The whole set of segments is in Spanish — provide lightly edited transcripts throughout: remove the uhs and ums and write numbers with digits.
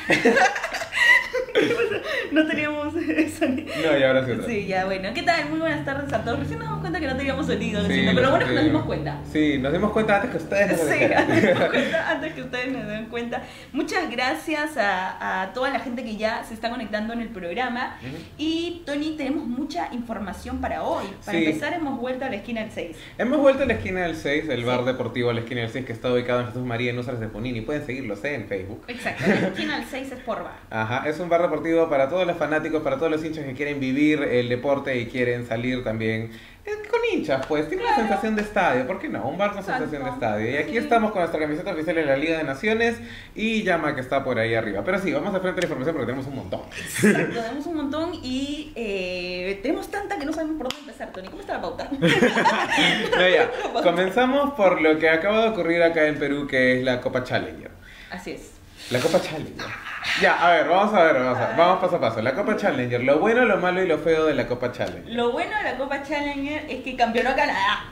No teníamos sonido. No, y ahora sí otra. Sí, ya bueno. ¿Qué tal? Muy buenas tardes a todos. Recién nos dimos cuenta que no teníamos sonido, Sí, vecino, pero bueno que nos dimos cuenta. Sí, nos dimos cuenta antes que ustedes nos Sí, dijeran. nos dimos cuenta antes que ustedes nos den cuenta. Muchas gracias a toda la gente que ya se está conectando en el programa. Y Tony, tenemos mucha información para hoy. Para Sí. empezar, hemos vuelto a la esquina del 6. Hemos vuelto a la esquina del 6, el Sí. bar deportivo a la esquina del 6 que está ubicado en Jesús María en Úsares de Ponini. Pueden seguirlo, en Facebook. Exacto, la esquina del 6 es por bar. Ajá, es un bar deportivo para todos los fanáticos, para todos los hinchas que quieren vivir el deporte y quieren salir también con hinchas, pues. Tiene una Claro. sensación de estadio, ¿por qué no? Un bar con Exacto. sensación de estadio. Y aquí Sí. estamos con nuestra camiseta oficial en la Liga de Naciones y Llama que está por ahí arriba. Pero sí, vamos a frente a la información porque tenemos un montón. Exacto, tenemos un montón y tenemos tanta que no sabemos por dónde empezar, Tony. ¿Cómo está la pauta? No, ya. Comenzamos por lo que acaba de ocurrir acá en Perú, que es la Copa Challenger. Así es. La Copa Challenger. Ya, a ver, vamos vamos paso a paso. La Copa Challenger, lo bueno, lo malo y lo feo de la Copa Challenger. Lo bueno de la Copa Challenger es que campeonó Canadá.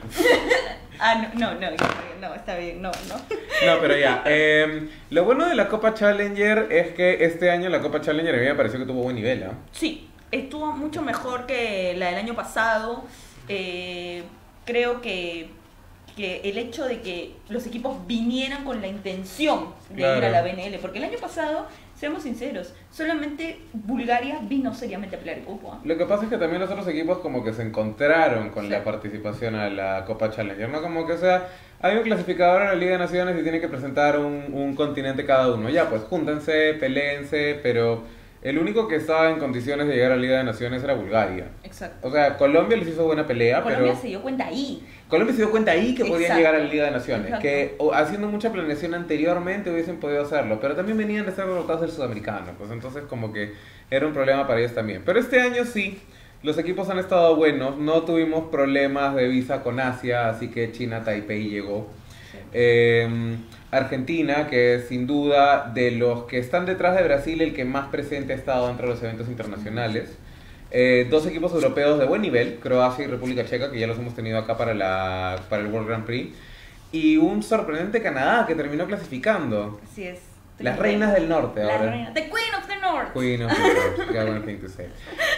No, está bien, no. No, pero ya. Lo bueno de la Copa Challenger es que este año la Copa Challenger a mí me pareció que tuvo buen nivel, ¿ah? Sí, estuvo mucho mejor que la del año pasado. Creo que el hecho de que los equipos vinieran con la intención de ir a la BNL, porque el año pasado, seamos sinceros, solamente Bulgaria vino seriamente a pelear el cupo. Lo que pasa es que también los otros equipos como que se encontraron con Sí. la participación a la Copa Challenger, ¿no? Como que, o sea, hay un clasificador en la Liga de Naciones y tienen que presentar un continente cada uno. Ya, pues júntense, peleense, pero el único que estaba en condiciones de llegar a la Liga de Naciones era Bulgaria. Exacto. O sea, Colombia les hizo buena pelea, Colombia pero se dio cuenta ahí. Colombia se dio cuenta ahí que podían Exacto. llegar a la Liga de Naciones, Exacto. que haciendo mucha planeación anteriormente hubiesen podido hacerlo, pero también venían de ser derrotados del sudamericano, pues entonces como que era un problema para ellos también. Pero este año sí, los equipos han estado buenos, no tuvimos problemas de visa con Asia, así que China Taipei llegó. Argentina, que es sin duda de los que están detrás de Brasil el que más presente ha estado dentro de los eventos internacionales. Dos equipos europeos de buen nivel, Croacia y República Checa, que ya los hemos tenido acá para el World Grand Prix. Y un sorprendente Canadá que terminó clasificando. Así es. Las reinas del norte La ahora. reina. The Queen of the North. Queen of the North, got one thing to say.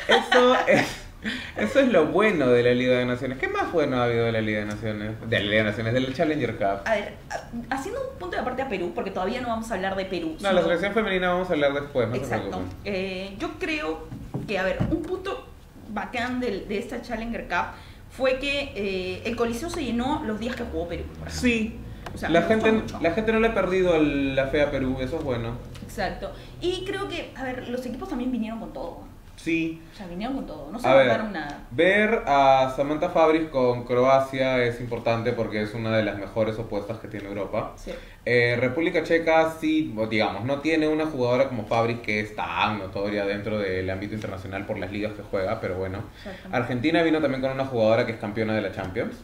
Eso es lo bueno de la Liga de Naciones. ¿Qué más bueno ha habido de la Liga de Naciones? De la Liga de Naciones, del Challenger Cup. A ver, haciendo un punto de aparte a Perú, porque todavía no vamos a hablar de Perú. No, la selección femenina vamos a hablar después, no se Exacto. preocupen. Yo creo que, a ver, un punto bacán de esta Challenger Cup fue que el Coliseo se llenó los días que jugó Perú. por ejemplo. Sí, O sea, la me gustó gente, mucho. la gente no le ha perdido la fe a Perú, eso es bueno. Exacto. Y creo que, a ver, los equipos también vinieron con todo. Sí. O sea, vinieron con todo. No se A ver, guardaron nada. ver a Samantha Fabris con Croacia es importante porque es una de las mejores opuestas que tiene Europa. Sí. República Checa sí, digamos, no tiene una jugadora como Fabris que es tan notoria dentro del ámbito internacional por las ligas que juega, pero bueno. Exacto. Argentina vino también con una jugadora que es campeona de la Champions.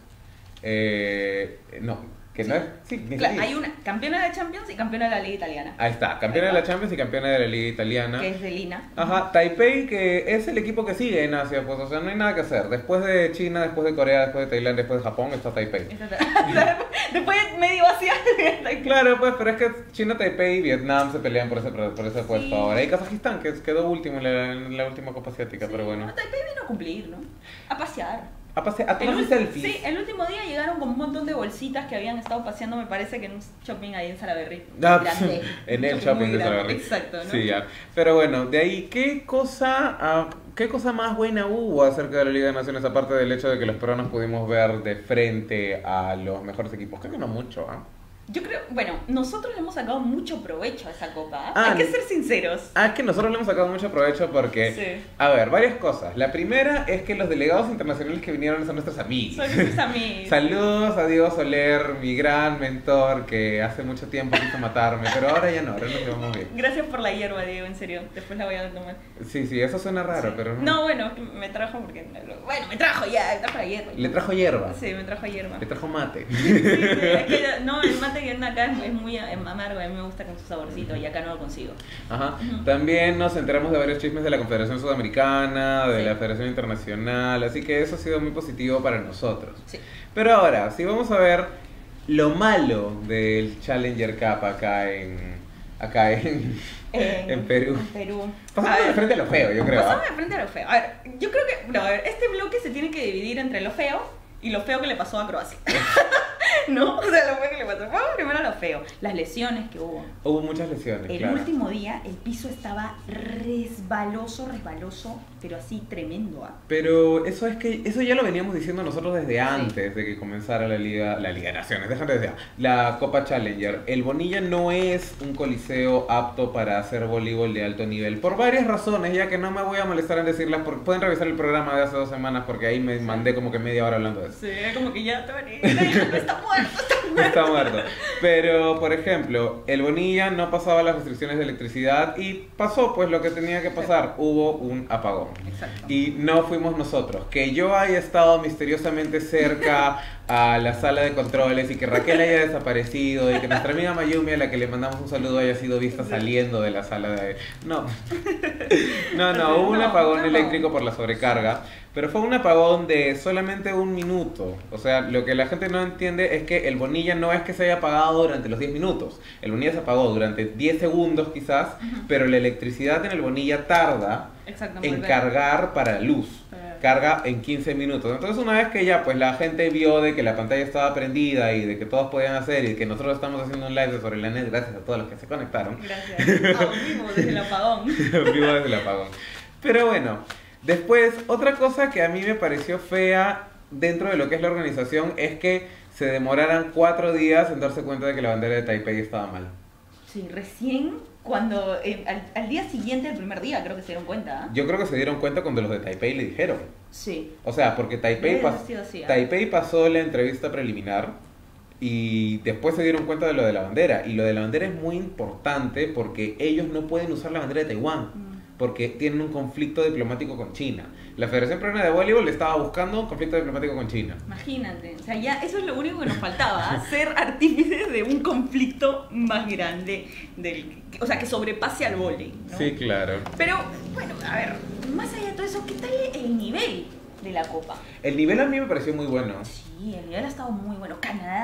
No, que no es... Sí, ni Claro, siquiera. hay una campeona de la Champions y campeona de la Liga Italiana. Ahí está, campeona de la Champions y campeona de la Liga Italiana. Que es de Lina. Ajá, Taipei, que es el equipo que sigue en Asia, pues, o sea, no hay nada que hacer. Después de China, después de Corea, después de Tailandia, después de Japón, está Taipei. Después medio Asia. Claro, pues, pero es que China, Taipei y Vietnam se pelean por ese puesto Sí. ahora. Y Kazajistán, que quedó último en la última Copa Asiática, pero bueno. No, Taipei vino a cumplir, ¿no? A pasear. A tomarse selfies. Sí, el último día llegaron con un montón de bolsitas que habían estado paseando, me parece que en un shopping ahí en Salaberry. Ah, Grande. en el Un shopping muy de grande. Salaberry. Exacto, ¿no? Sí, ya. Pero bueno, de ahí, ¿qué cosa más buena hubo acerca de la Liga de Naciones, aparte del hecho de que los peruanos pudimos ver de frente a los mejores equipos? Creo que no mucho, ¿ah? Yo creo, bueno, nosotros le hemos sacado mucho provecho a esa copa. Ah, Hay que ser sinceros. Es que nosotros le hemos sacado mucho provecho porque, Sí. a ver, varias cosas. La primera es que los delegados internacionales que vinieron son nuestros amigos. Son nuestros amigos. Saludos a Diego Soler, mi gran mentor que hace mucho tiempo quiso matarme, pero ahora ya no, ahora nos llevamos bien. Gracias por la hierba, Diego, en serio. Después la voy a tomar. Sí, eso suena raro, Sí. pero No, bueno, es que me trajo porque... Bueno, me trajo ya, me trajo la hierba. Le trajo hierba, Sí, me trajo hierba. le trajo mate. Sí, es que no, el mate que anda acá es muy amargo, a mí me gusta con su saborcito y acá no lo consigo. Ajá. También nos enteramos de varios chismes de la Confederación Sudamericana, de Sí. la Federación Internacional, así que eso ha sido muy positivo para nosotros. Sí. Pero ahora, si vamos a ver lo malo del Challenger Cup acá acá en Perú. En Perú. Pasamos de frente a lo feo, yo creo. Pasamos de frente a lo feo. A ver, yo creo que, no, a ver, este bloque se tiene que dividir entre lo feo y lo feo que le pasó a Croacia. ¿No? O sea, lo feo que le pasó. Vamos primero a lo feo. Las lesiones que hubo. Hubo muchas lesiones, El claro. último día el piso estaba resbaloso, pero así tremendo. Pero eso ya lo veníamos diciendo nosotros desde antes de que comenzara la Liga de Naciones, déjame decir, la Copa Challenger. El Bonilla no es un coliseo apto para hacer voleibol de alto nivel, por varias razones, ya que no me voy a molestar en decirlas, porque pueden revisar el programa de hace 2 semanas, porque ahí me mandé como que media hora hablando de eso. Sí, como que ya está muerto. Está muerto. Pero, por ejemplo, el Bonilla no pasaba las restricciones de electricidad y pasó pues lo que tenía que pasar. Hubo un apagón. Exacto. Y no fuimos nosotros. Que yo haya estado misteriosamente cerca a la sala de controles y que Raquel haya desaparecido y que nuestra amiga Mayumi, a la que le mandamos un saludo, haya sido vista saliendo de la sala de... No, hubo un apagón eléctrico por la sobrecarga, pero fue un apagón de solamente 1 minuto. O sea, lo que la gente no entiende es que el Bonilla no es que se haya apagado durante los 10 minutos. El Bonilla se apagó durante 10 segundos quizás, pero la electricidad en el Bonilla tarda en cargar para la luz. Carga en 15 minutos. Entonces, una vez que ya pues la gente vio de que la pantalla estaba prendida y de que todos podían hacer y que nosotros estamos haciendo un live sobre la net, gracias a todos los que se conectaron. Gracias. Vivo desde el apagón. Vivo desde el apagón. Pero bueno, después, otra cosa que a mí me pareció fea dentro de lo que es la organización es que se demoraran 4 días en darse cuenta de que la bandera de Taipei estaba mal. Sí, recién cuando al día siguiente, el primer día, creo que se dieron cuenta. Yo creo que se dieron cuenta cuando los de Taipei le dijeron. Sí. O sea, porque Taipei pasó la entrevista preliminar y después se dieron cuenta de lo de la bandera. Y lo de la bandera es muy importante porque ellos no pueden usar la bandera de Taiwán. Porque tienen un conflicto diplomático con China. La Federación Peruana de Voleibol estaba buscando un conflicto diplomático con China. Imagínate, o sea, ya eso es lo único que nos faltaba, ser artífices de un conflicto más grande, o sea, que sobrepase al vóley, ¿no? Sí, claro. Pero, bueno, a ver, más allá de todo eso, ¿qué tal el nivel de la Copa? El nivel a mí me pareció muy bueno. Sí, el nivel ha estado muy bueno.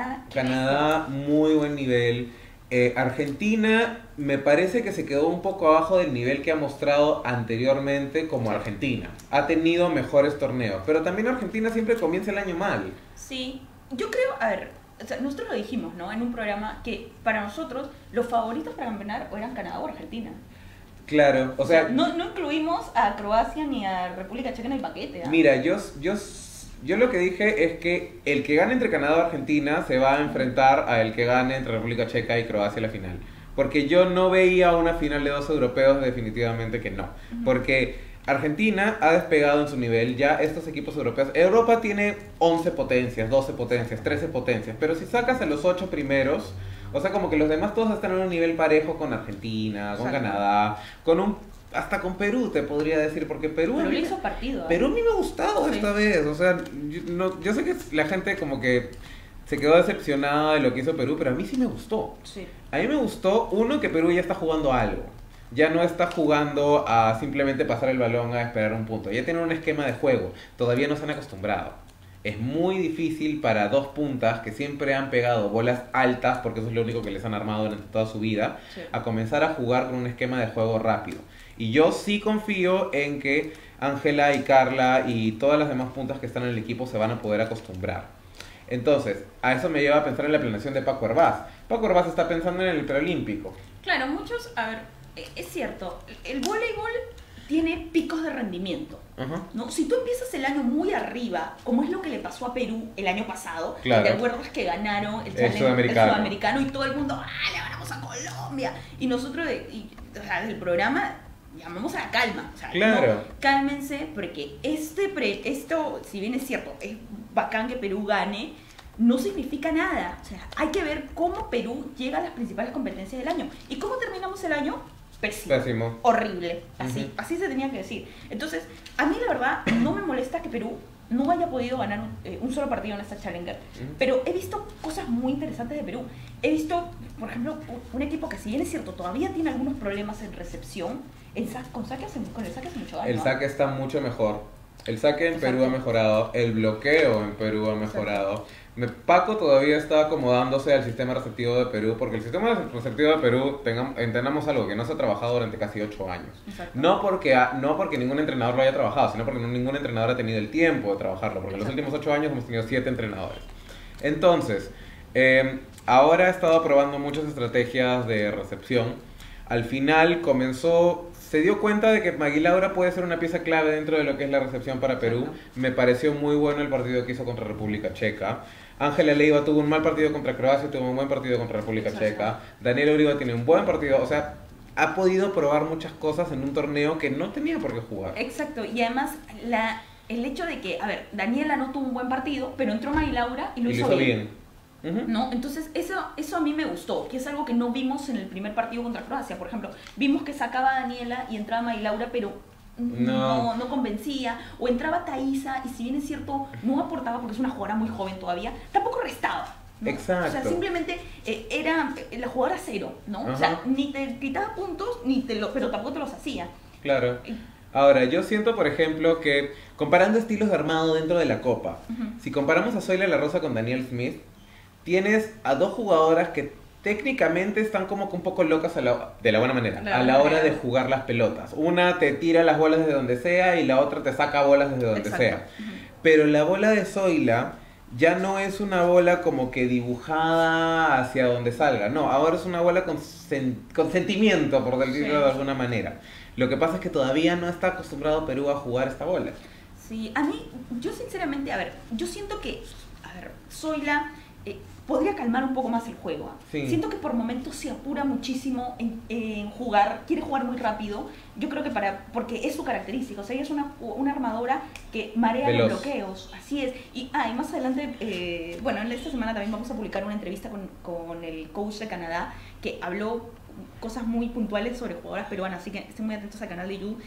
Canadá, muy buen nivel. Argentina me parece que se quedó un poco abajo del nivel que ha mostrado anteriormente como Argentina. Ha tenido mejores torneos, pero también Argentina siempre comienza el año mal. Sí, yo creo, a ver, o sea, nosotros lo dijimos, ¿no? En un programa que para nosotros los favoritos para campeonar eran Canadá o Argentina. Claro, o sea... No incluimos a Croacia ni a República Checa en el paquete, ¿eh? Mira, yo lo que dije es que el que gane entre Canadá o Argentina se va a enfrentar a el que gane entre República Checa y Croacia en la final. Porque yo no veía una final de 2 europeos, definitivamente que no. Porque Argentina ha despegado en su nivel, ya estos equipos europeos... Europa tiene 11 potencias, 12 potencias, 13 potencias, pero si sacas a los 8 primeros, o sea, como que los demás todos están en un nivel parejo con Argentina, con Canadá, hasta con Perú te podría decir, porque Perú le hizo partido. Perú a mí me ha gustado esta vez, o sea, yo sé que la gente como que se quedó decepcionada de lo que hizo Perú, pero a mí sí me gustó. Sí. A mí me gustó, uno, que Perú ya está jugando algo. Ya no está jugando a simplemente pasar el balón a esperar un punto. Ya tienen un esquema de juego. Todavía no se han acostumbrado. Es muy difícil para 2 puntas que siempre han pegado bolas altas, porque eso es lo único que les han armado durante toda su vida, a comenzar a jugar con un esquema de juego rápido. Y yo sí confío en que Ángela y Carla y todas las demás puntas que están en el equipo se van a poder acostumbrar. Entonces, a eso me lleva a pensar en la planeación de Paco Hervás. Paco Hervás está pensando en el preolímpico. Claro, muchos, a ver, es cierto, el voleibol tiene picos de rendimiento, ¿no? Si tú empiezas el año muy arriba, como es lo que le pasó a Perú el año pasado, ¿te acuerdas que ganaron el sudamericano y todo el mundo, le ganamos a Colombia? Y nosotros, o sea, del programa llamamos a la calma, o sea, no, cálmense, porque esto, si bien es cierto, es bacán que Perú gane, no significa nada. O sea, hay que ver cómo Perú llega a las principales competencias del año. ¿Y cómo terminamos el año? Pésimo. Horrible. Así se tenía que decir. Entonces, a mí la verdad no me molesta que Perú no haya podido ganar un solo partido en esta Challenger, pero he visto cosas muy interesantes de Perú. He visto, por ejemplo, un equipo que, si bien es cierto, todavía tiene algunos problemas en recepción, con el saque hace mucho daño. El saque está mucho mejor. El saque en Perú ha mejorado, el bloqueo en Perú ha mejorado. Paco todavía está acomodándose al sistema receptivo de Perú, porque el sistema receptivo de Perú, entendamos algo, que no se ha trabajado durante casi 8 años. No porque ningún entrenador lo haya trabajado, sino porque ningún entrenador ha tenido el tiempo de trabajarlo, porque en los últimos 8 años hemos tenido 7 entrenadores. Entonces, ahora ha estado probando muchas estrategias de recepción. Al final se dio cuenta de que Maguilaura puede ser una pieza clave dentro de lo que es la recepción para Perú. Me pareció muy bueno el partido que hizo contra República Checa. Ángela Leiva tuvo un mal partido contra Croacia, tuvo un buen partido contra República Checa. Daniel Uribe tiene un buen partido, o sea, ha podido probar muchas cosas en un torneo que no tenía por qué jugar. Exacto, y además el hecho de que, a ver, Daniela no tuvo un buen partido, pero entró Maguilaura y lo hizo bien. ¿No? Entonces eso a mí me gustó, que es algo que no vimos en el primer partido contra Croacia, por ejemplo. Vimos que sacaba a Daniela y entraba Maguilaura, pero no convencía, o entraba Thaisa y si bien es cierto no aportaba porque es una jugadora muy joven todavía, tampoco restaba, ¿no? Exacto. O sea, simplemente era la jugadora cero, ¿no? O sea, ni te quitaba puntos, pero tampoco te los hacía. Claro. Ahora, yo siento, por ejemplo, que comparando estilos de armado dentro de la Copa, si comparamos a Zoila La Rosa con Danielle Smith, tienes a dos jugadoras que técnicamente están como que un poco locas de la buena manera, a la hora de jugar las pelotas. Una te tira las bolas desde donde sea y la otra te saca bolas desde donde sea. Pero la bola de Zoila ya no es una bola como que dibujada hacia donde salga. No, ahora es una bola con sentimiento, por decirlo de alguna manera. Lo que pasa es que todavía no está acostumbrado Perú a jugar esta bola. Sí, a mí, yo sinceramente, yo siento que, Zoila podría calmar un poco más el juego. Sí. Siento que por momentos se apura muchísimo en jugar, quiere jugar muy rápido. Yo creo que porque es su característica, o sea, ella es una armadora que marea los bloqueos, así es. Y más adelante, bueno, en esta semana también vamos a publicar una entrevista con el coach de Canadá que habló cosas muy puntuales sobre jugadoras peruanas, así que estén muy atentos al canal de YouTube.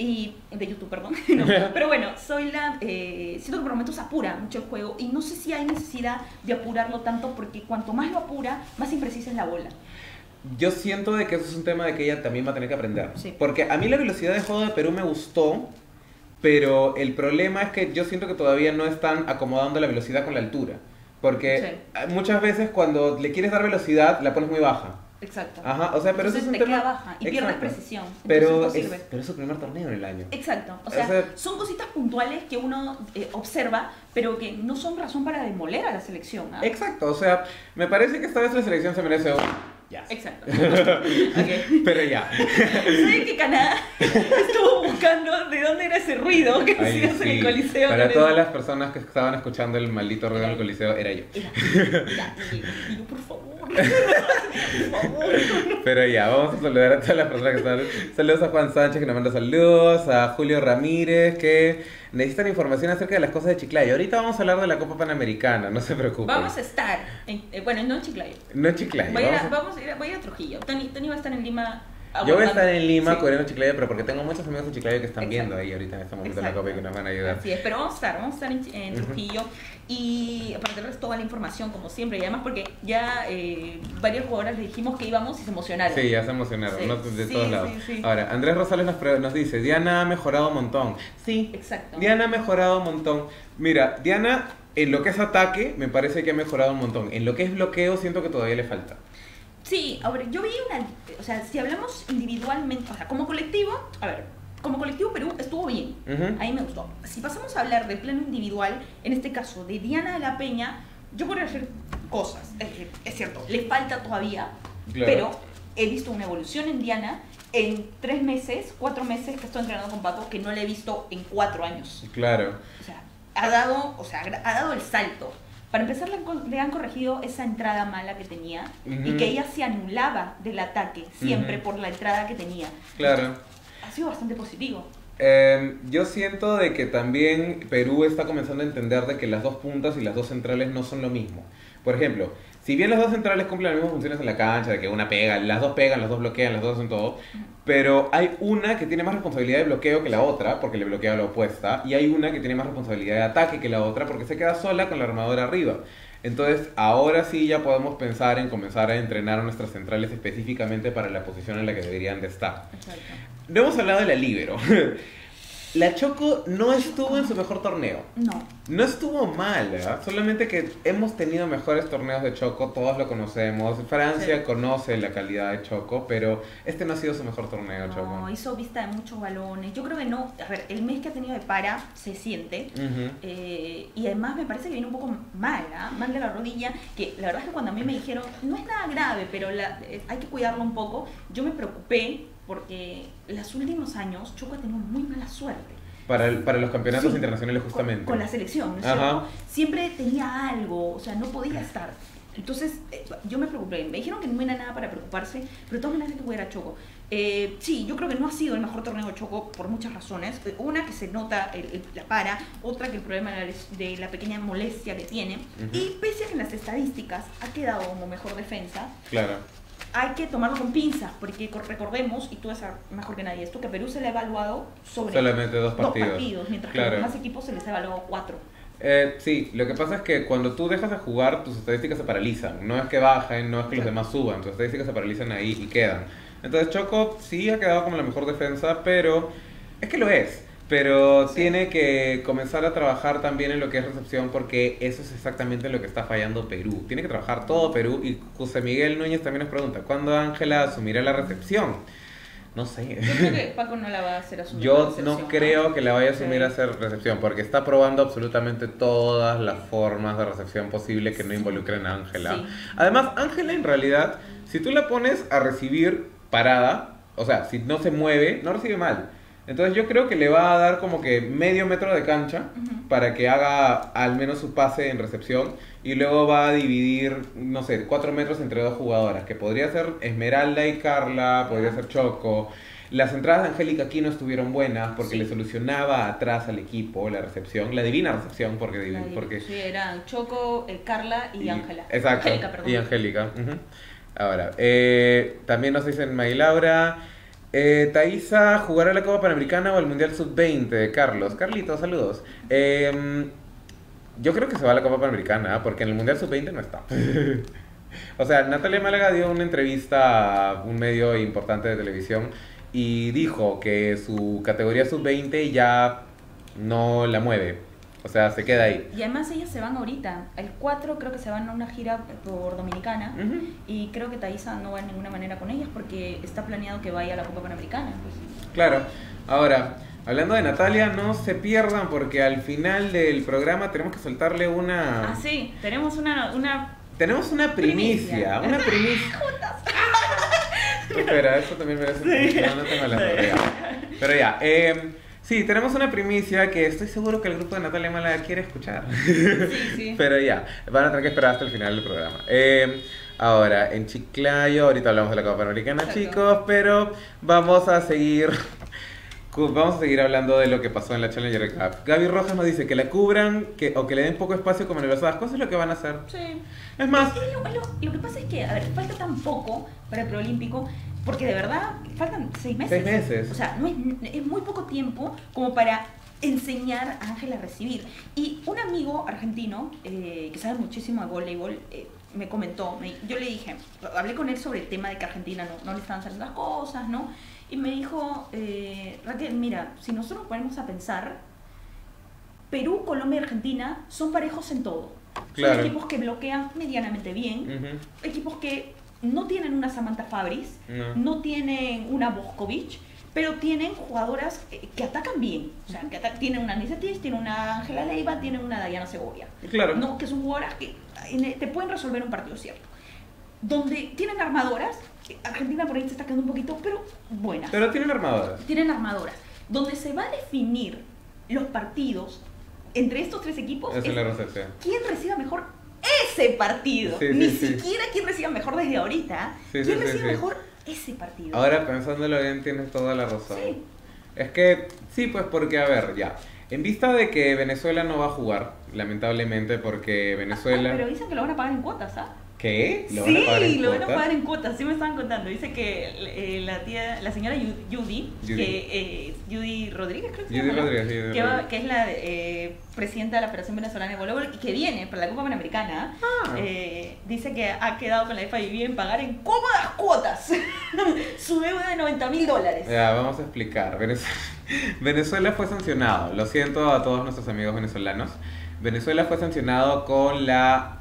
Perdón. No, pero bueno, Zoila, siento que por momentos apura mucho el juego y no sé si hay necesidad de apurarlo tanto porque cuanto más lo apura, más imprecisa es la bola. Yo siento de que eso es un tema de que ella también va a tener que aprender. Sí. Porque a mí la velocidad de juego de Perú me gustó, pero el problema es que yo siento que todavía no están acomodando la velocidad con la altura. Porque muchas veces cuando le quieres dar velocidad, la pones muy baja. Exacto. Ajá, o sea, pero entonces eso es un te tema... queda baja y pierdes precisión. Pero es su primer torneo en el año. Exacto. O sea, son cositas puntuales que uno observa, pero que no son razón para demoler a la selección. Exacto. O sea, me parece que esta vez la selección se merece un... Yes. Exacto. Pero ya. Sé que Canadá estuvo buscando de dónde era ese ruido que hacías en el Coliseo. Para todas las personas que estaban escuchando el maldito ruido en el Coliseo, era yo. Y yo, por favor. Pero ya, vamos a saludar a todas las personas que están. Saludos a Juan Sánchez, que nos manda saludos. A Julio Ramírez, que necesitan información acerca de las cosas de Chiclayo. Ahorita vamos a hablar de la Copa Panamericana, no se preocupen. Vamos a estar, bueno, no en Chiclayo. No en Chiclayo. Voy a ir a Trujillo. Tony va a estar en Lima. Yo voy a estar en Lima cubriendo Chiclayo, pero porque tengo muchos amigos de Chiclayo que están viendo ahí ahorita en este momento la Copa y que nos van a ayudar. Así es, pero vamos a estar en Trujillo. Y aparte del resto toda la información como siempre, y además porque ya varios jugadores le dijimos que íbamos y se emocionaron. Sí, ya se emocionaron, de todos lados. Ahora, Andrés Rosales nos dice, Diana ha mejorado un montón. Sí, exacto. Diana ha mejorado un montón. Mira, Diana en lo que es ataque me parece que ha mejorado un montón. En lo que es bloqueo siento que todavía le falta. Sí, ahora, yo vi o sea, si hablamos individualmente, o sea, como colectivo, como colectivo Perú estuvo bien, a mí me gustó. Si pasamos a hablar del plano individual, en este caso de Diana de la Peña, yo podría hacer cosas, es cierto, le falta todavía, pero he visto una evolución en Diana en 3 meses, 4 meses que estoy entrenando con Pato, que no le he visto en 4 años. Claro. O sea, ha dado el salto. Para empezar, le han corregido esa entrada mala que tenía y que ella se anulaba del ataque siempre por la entrada que tenía. Claro. Entonces, ha sido bastante positivo. Yo siento de que también Perú está comenzando a entender de que las dos puntas y las dos centrales no son lo mismo. Por ejemplo, si bien las dos centrales cumplen las mismas funciones en la cancha, de que una pega, las dos pegan, las dos bloquean, las dos hacen todo, pero hay una que tiene más responsabilidad de bloqueo que la otra, porque le bloquea a la opuesta, y hay una que tiene más responsabilidad de ataque que la otra, porque se queda sola con la armadora arriba. Entonces, ahora sí ya podemos pensar en comenzar a entrenar a nuestras centrales específicamente para la posición en la que deberían de estar. Exacto. No hemos hablado de la líbero. La Choco no estuvo en su mejor torneo. No. No estuvo mal, ¿verdad? Solamente que hemos tenido mejores torneos de Choco, todos lo conocemos. Francia Sí. conoce la calidad de Choco, pero este no ha sido su mejor torneo, No, Choco. hizo vista de muchos balones. Yo creo que no. A ver, el mes que ha tenido de para se siente. Ujú. Y además me parece que viene un poco mal, ¿ah? Mal de la rodilla. Que la verdad es que cuando a mí me dijeron, no es nada grave, pero hay que cuidarlo un poco, yo me preocupé porque los últimos años Choco ha tenido muy mala suerte. Para los campeonatos Sí, internacionales justamente. Con la selección, ¿no es Ajá. cierto? Siempre tenía algo, o sea, no podía estar. Entonces, yo me preocupé. Me dijeron que no era nada para preocuparse, pero de todas maneras hay que cuidar a Choco. Sí, yo creo que no ha sido el mejor torneo de Choco por muchas razones. Una, que se nota la para. Otra, que el problema de la pequeña molestia que tiene. Ujú. Y pese a que en las estadísticas ha quedado como mejor defensa, Claro. hay que tomarlo con pinzas, porque recordemos, y tú sabes mejor que nadie esto, que Perú se le ha evaluado sobre Solamente dos dos partidos. partidos, mientras que Claro. a los demás equipos se les ha evaluado 4. Sí, lo que pasa es que cuando tú dejas de jugar, tus estadísticas se paralizan. No es que bajen, no es que los demás suban, tus estadísticas se paralizan ahí y quedan. Entonces Choco sí ha quedado como la mejor defensa, pero es que lo es. Pero Sí. tiene que comenzar a trabajar también en lo que es recepción, porque eso es exactamente lo que está fallando Perú. Tiene que trabajar todo Perú, y José Miguel Núñez también nos pregunta, ¿cuándo Ángela asumirá la recepción? No sé. Yo creo que Paco no la va a hacer asumir. la Yo recepción, no creo que la vaya a asumir Sí. a hacer recepción, porque está probando absolutamente todas las formas de recepción posible que no Sí. involucren a Ángela. Sí. Además, Ángela en realidad, si tú la pones a recibir parada, o sea, si no se mueve, no recibe mal. Entonces yo creo que le va a dar como que medio metro de cancha Ujú. para que haga al menos su pase en recepción, y luego va a dividir, no sé, 4 metros entre dos jugadoras, que podría ser Esmeralda y Carla, podría ser Choco. Las entradas de Angélica aquí no estuvieron buenas porque Sí. le solucionaba atrás al equipo la recepción, la divina recepción, porque Sí, eran Choco, Carla y Ángela. Exacto. Angélica, perdón. Y Angélica. Ujú. Ahora, también nos dicen May Laura. Thaisa, ¿jugará la Copa Panamericana o el Mundial Sub-20? Carlos. Carlitos, saludos. Yo creo que se va a la Copa Panamericana, porque en el Mundial Sub-20 no está. O sea, Natalia Málaga dio una entrevista a un medio importante de televisión y dijo que su categoría Sub-20 ya no la mueve. O sea, se queda ahí. Y además ellas se van ahorita. El 4 creo que se van a una gira por Dominicana. Ujú. Y creo que Thaisa no va de ninguna manera con ellas porque está planeado que vaya a la Copa Panamericana. Pues. Claro. Ahora, hablando de Natalia, no se pierdan porque al final del programa tenemos que soltarle una... Ah, sí, tenemos una Tenemos una primicia. Una primicia. Espera, eso también merece un Sí. no tengo la Pero ya, sí, tenemos una primicia que estoy seguro que el grupo de Natalia Málaga quiere escuchar. Sí, sí. Pero ya, van a tener que esperar hasta el final del programa. Ahora, en Chiclayo, ahorita hablamos de la Copa Panamericana, Exacto. chicos, pero vamos a seguir hablando de lo que pasó en la Challenger Cup. Gaby Rojas nos dice que la cubran o que le den poco espacio como aniversadas. Cosas es lo que van a hacer. Sí. Es más, Lo que pasa es que, a ver, falta tan poco para el preolímpico, porque de verdad faltan 6 meses. 6 meses. O sea, no es muy poco tiempo como para enseñar a Ángela a recibir. Y un amigo argentino que sabe muchísimo de voleibol me comentó, yo le dije, hablé con él sobre el tema de que a Argentina no le estaban saliendo las cosas, ¿no? Y me dijo, Raquel, mira, si nosotros nos ponemos a pensar, Perú, Colombia y Argentina son parejos en todo. Claro. Son equipos que bloquean medianamente bien, ujú, equipos que no tienen una Samantha Fabris, no. tienen una Boskovic, pero tienen jugadoras que atacan bien. O sea, que tienen una Anissa Tis, tienen una Ángela Leiva, tienen una Dayana Segovia. Claro. No, que son jugadoras que te pueden resolver un partido, ¿cierto? Donde tienen armadoras, Argentina por ahí se está quedando un poquito, pero buenas. Pero tienen armadoras. Tienen armadoras. Donde se va a definir los partidos entre estos tres equipos Esa es la recepción. quién reciba mejor ese partido. Sí, sí, Ni sí. siquiera quién reciba mejor desde ahorita. Sí, quién sí, sí, reciba sí. mejor ese partido. Ahora, pensándolo bien, tienes toda la razón. Sí. Es que, sí, pues porque, a ver, ya. En vista de que Venezuela no va a jugar, lamentablemente, porque Venezuela... Pero dicen que lo van a pagar en cuotas, ¿ah? ¿Qué? ¿Lo van a pagar Sí, en lo van a cuotas? pagar en cuotas, sí me estaban contando. Dice que la señora Judy, que Judy Rodríguez, creo que se Judy llama, ¿no? Rodríguez, sí, Judy que, Rodríguez. que es la presidenta de la Federación Venezolana de Voleibol y que viene para la Copa Panamericana. Dice que ha quedado con la FIB en pagar en cómodas cuotas su deuda de $90.000. Ya, vamos a explicar. Venezuela fue sancionado. Lo siento a todos nuestros amigos venezolanos. Venezuela fue sancionado con la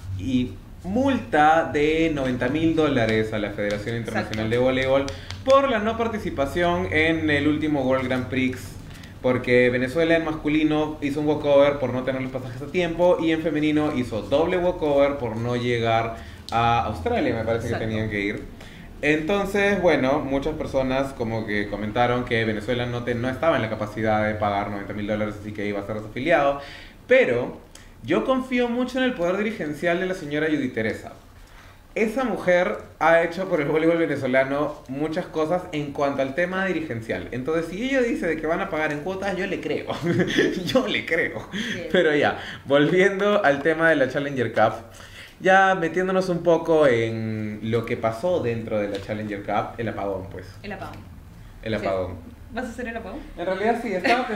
multa de $90.000 a la Federación Internacional de Voleibol por la no participación en el último World Grand Prix, porque Venezuela en masculino hizo un walkover por no tener los pasajes a tiempo y en femenino hizo doble walkover por no llegar a Australia, me parece. Exacto. Que tenían que ir. Entonces, bueno, muchas personas como que comentaron que Venezuela no estaba en la capacidad de pagar $90.000, así que iba a ser desafiliado, pero yo confío mucho en el poder dirigencial de la señora Judy Teresa. Esa mujer ha hecho por el voleibol venezolano muchas cosas en cuanto al tema dirigencial. Entonces, si ella dice de que van a pagar en cuotas, yo le creo. Yo le creo. Bien. Pero ya, volviendo al tema de la Challenger Cup, ya metiéndonos un poco en lo que pasó dentro de la Challenger Cup, el apagón, pues. El apagón. El apagón. ¿Vas a hacer el apagón? En realidad sí,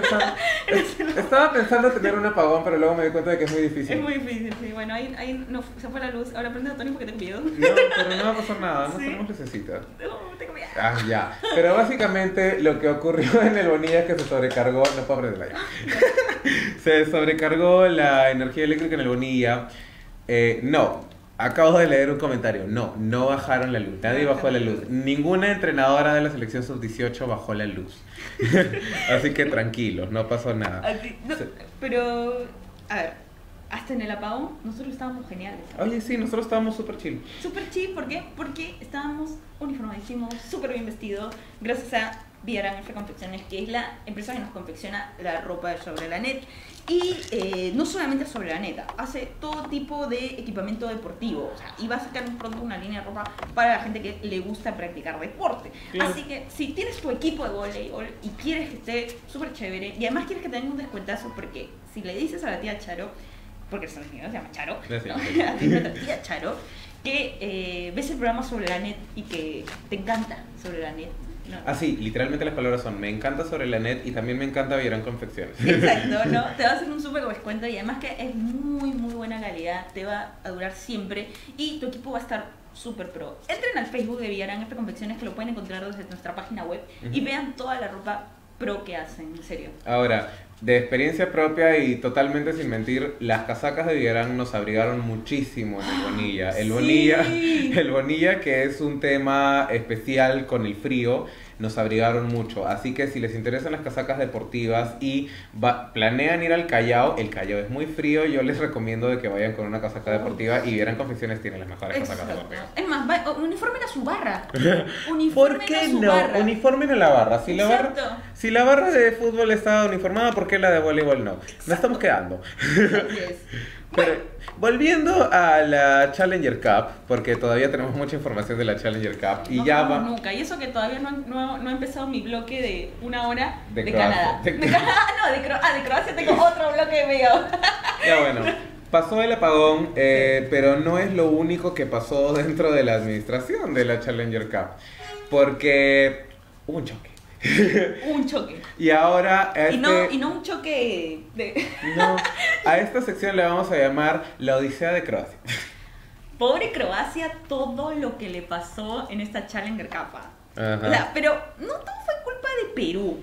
estaba pensando tener un apagón, pero luego me di cuenta de que es muy difícil. Es muy difícil, sí. Bueno, ahí no, se fue la luz. Ahora prende a Tony porque tengo miedo. No, pero no va a pasar nada, no tenemos lucecita. No, tengo miedo. Ah, ya. Pero básicamente lo que ocurrió en el Bonilla es que se sobrecargó, no puedo prenderla ya. Se sobrecargó la energía eléctrica en el Bonilla. No. Acabo de leer un comentario. No bajaron la luz. Nadie bajó la luz. Ninguna entrenadora de la selección sub-18 bajó la luz. Así que tranquilos, no pasó nada. No, pero, a ver, hasta en el apagón nosotros estábamos geniales. Oye, sí, nosotros estábamos súper chill. Súper chill, ¿por qué? Porque estábamos uniformadísimos, súper bien vestidos, gracias a Villagrán Confecciones, que es la empresa que nos confecciona la ropa de Sobre la Net. Y no solamente Sobre la Net, hace todo tipo de equipamiento deportivo. O sea, y va a sacar pronto una línea de ropa para la gente que le gusta practicar deporte. Claro. Así que si tienes tu equipo de voleibol y quieres que esté súper chévere, y además quieres que tenga un descuentazo, porque si le dices a la tía Charo, porque se llama Charo, ¿no? A la tía Charo, que ves el programa Sobre la Net y que te encanta Sobre la Net. No. Ah, sí, literalmente las palabras son: me encanta Sobre la Net y también me encanta Villagrán Confecciones. Exacto, ¿no? Te va a hacer un súper descuento y además que es muy, muy buena calidad, te va a durar siempre y tu equipo va a estar súper pro. Entren al Facebook de Villagrán Confecciones, que lo pueden encontrar desde nuestra página web, y vean toda la ropa pro que hacen, en serio. Ahora, de experiencia propia y totalmente sin mentir, las casacas de Villagrán nos abrigaron muchísimo en el Bonilla. El Bonilla, que es un tema especial con el frío, nos abrigaron mucho. Así que si les interesan las casacas deportivas y planean ir al Callao, el Callao es muy frío, yo les recomiendo de que vayan con una casaca deportiva, y Villagrán Confecciones tiene las mejores casacas deportivas. Es más, uniformen a su barra. ¿Por qué no? Uniformen a la barra. Si la barra de fútbol está uniformada, ¿por qué la de voleibol no? Nos estamos quedando. Pero, volviendo a la Challenger Cup, porque todavía tenemos mucha información de la Challenger Cup. Y no ya nunca. Y eso que todavía no ha empezado mi bloque de una hora de Canadá. De Croacia tengo otro bloque mío. Ya bueno, pasó el apagón, pero no es lo único que pasó dentro de la administración de la Challenger Cup. Porque hubo un choque. Un choque. Y ahora y no un choque de... No, a esta sección le vamos a llamar la Odisea de Croacia. Pobre Croacia, todo lo que le pasó en esta Challenger Cup. Ajá. O sea, pero no todo fue culpa de Perú.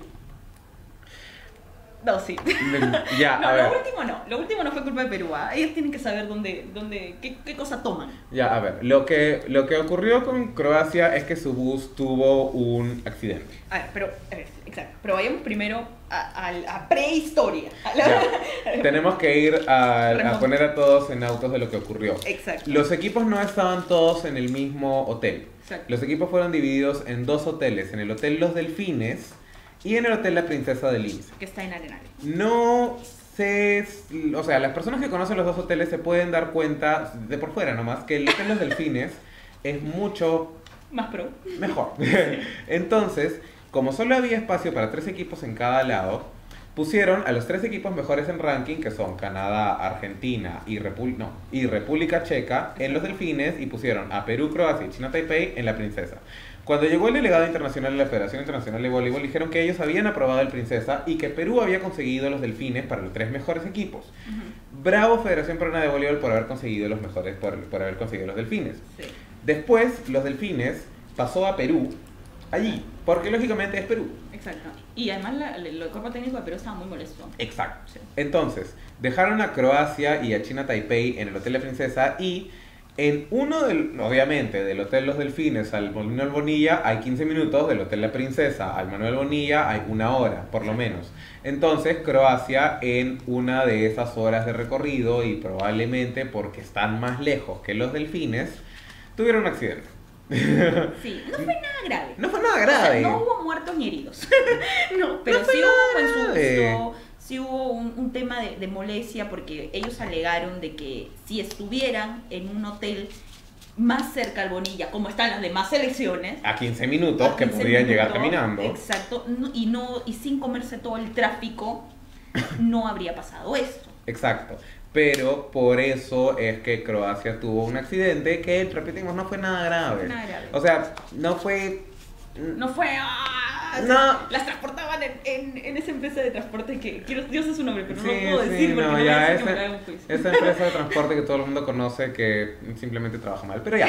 No, sí. Ya, no, a ver. Lo último no fue culpa de Perú. Ellos tienen que saber qué cosa toman. Ya, a ver. Lo que ocurrió con Croacia es que su bus tuvo un accidente. A ver, exacto. Pero vayamos primero a prehistoria. Tenemos que ir a poner a todos en autos de lo que ocurrió. Exacto. Los equipos no estaban todos en el mismo hotel. Exacto. Los equipos fueron divididos en dos hoteles. En el Hotel Los Delfines y en el Hotel La Princesa del Lince, que está en Arenales. No sé, o sea, las personas que conocen los dos hoteles se pueden dar cuenta, de por fuera nomás, que el Hotel Los Delfines es mucho más pro. Mejor. Entonces, como solo había espacio para 3 equipos en cada lado, Pusieron a los 3 equipos mejores en ranking, que son Canadá, Argentina y República Checa, en los delfines, y pusieron a Perú, Croacia y China Taipei en la princesa. Cuando llegó el delegado internacional de la Federación Internacional de Voleibol, dijeron que ellos habían aprobado el princesa y que Perú había conseguido los delfines para los 3 mejores equipos. Bravo Federación Peruana de Voleibol por haber conseguido los mejores, por haber conseguido los delfines. Sí. Después, los delfines pasó a Perú, allí, porque lógicamente es Perú. Exacto. Y además el cuerpo técnico de Perú estaba muy molesto. Exacto. Sí. Entonces, dejaron a Croacia y a China Taipei en el Hotel La Princesa y en uno obviamente, del Hotel Los Delfines al Manuel Bonilla hay 15 minutos, del Hotel La Princesa al Manuel Bonilla hay 1 hora, por lo menos. Entonces, Croacia en una de esas horas de recorrido y probablemente porque están más lejos que los delfines, tuvieron un accidente. Sí, no fue nada grave. No fue nada grave. O sea, no hubo muertos ni heridos. No, pero No fue sí nada hubo buen grave. susto, sí hubo un tema de molestia porque ellos alegaron de que si estuvieran en un hotel más cerca al Bonilla, como están las demás selecciones, A 15 minutos a que 15 podían llegar minutos, caminando. exacto, y sin comerse todo el tráfico, no habría pasado esto. Exacto. Pero por eso es que Croacia tuvo un accidente que, repetimos, no fue nada grave. Nada grave. O sea, no fue... No fue... No. Las transportaban en esa empresa de transporte que... Dios es su nombre, pero no Sí, lo puedo sí, decir porque no, no ya voy a decir que me hagan un juicio. esa empresa de transporte que todo el mundo conoce que simplemente trabaja mal. Pero ya.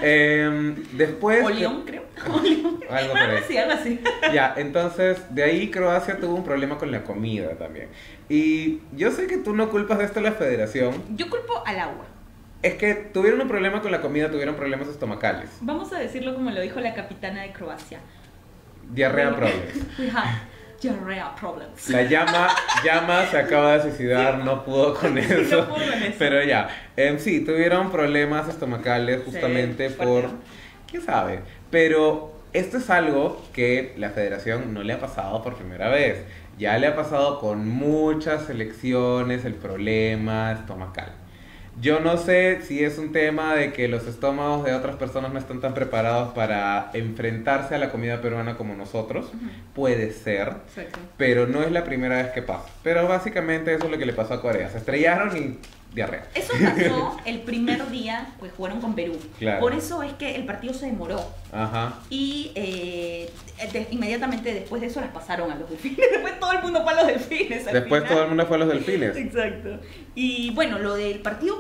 Después... O León, creo. O León. Algo por ahí. Algo así. Ya, entonces, de ahí Croacia tuvo un problema con la comida también. Y yo sé que tú no culpas de esto a la federación. Yo culpo al agua. Es que tuvieron un problema con la comida, tuvieron problemas estomacales. Vamos a decirlo como lo dijo la capitana de Croacia. Diarrea problems. We had diarrhea problems. La llama se acaba de suicidar, no pudo con eso. No pudo con eso. Pero ya, sí, tuvieron problemas estomacales justamente Sí, por... fuerte. ¿Quién sabe? Pero esto es algo que la federación no le ha pasado por primera vez. Ya le ha pasado con muchas selecciones el problema estomacal. Yo no sé si es un tema de que los estómagos de otras personas no están tan preparados para enfrentarse a la comida peruana como nosotros. Puede ser, Exacto. pero no es la primera vez que pasa. Pero básicamente eso es lo que le pasó a Corea. Se estrellaron y diarrea. Eso pasó el primer día, pues jugaron con Perú. Claro. Por eso es que el partido se demoró. Ajá. Y inmediatamente después de eso las pasaron a los delfines. Después todo el mundo fue a los delfines. Después todo el mundo fue a los delfines. Exacto. Y bueno, lo del partido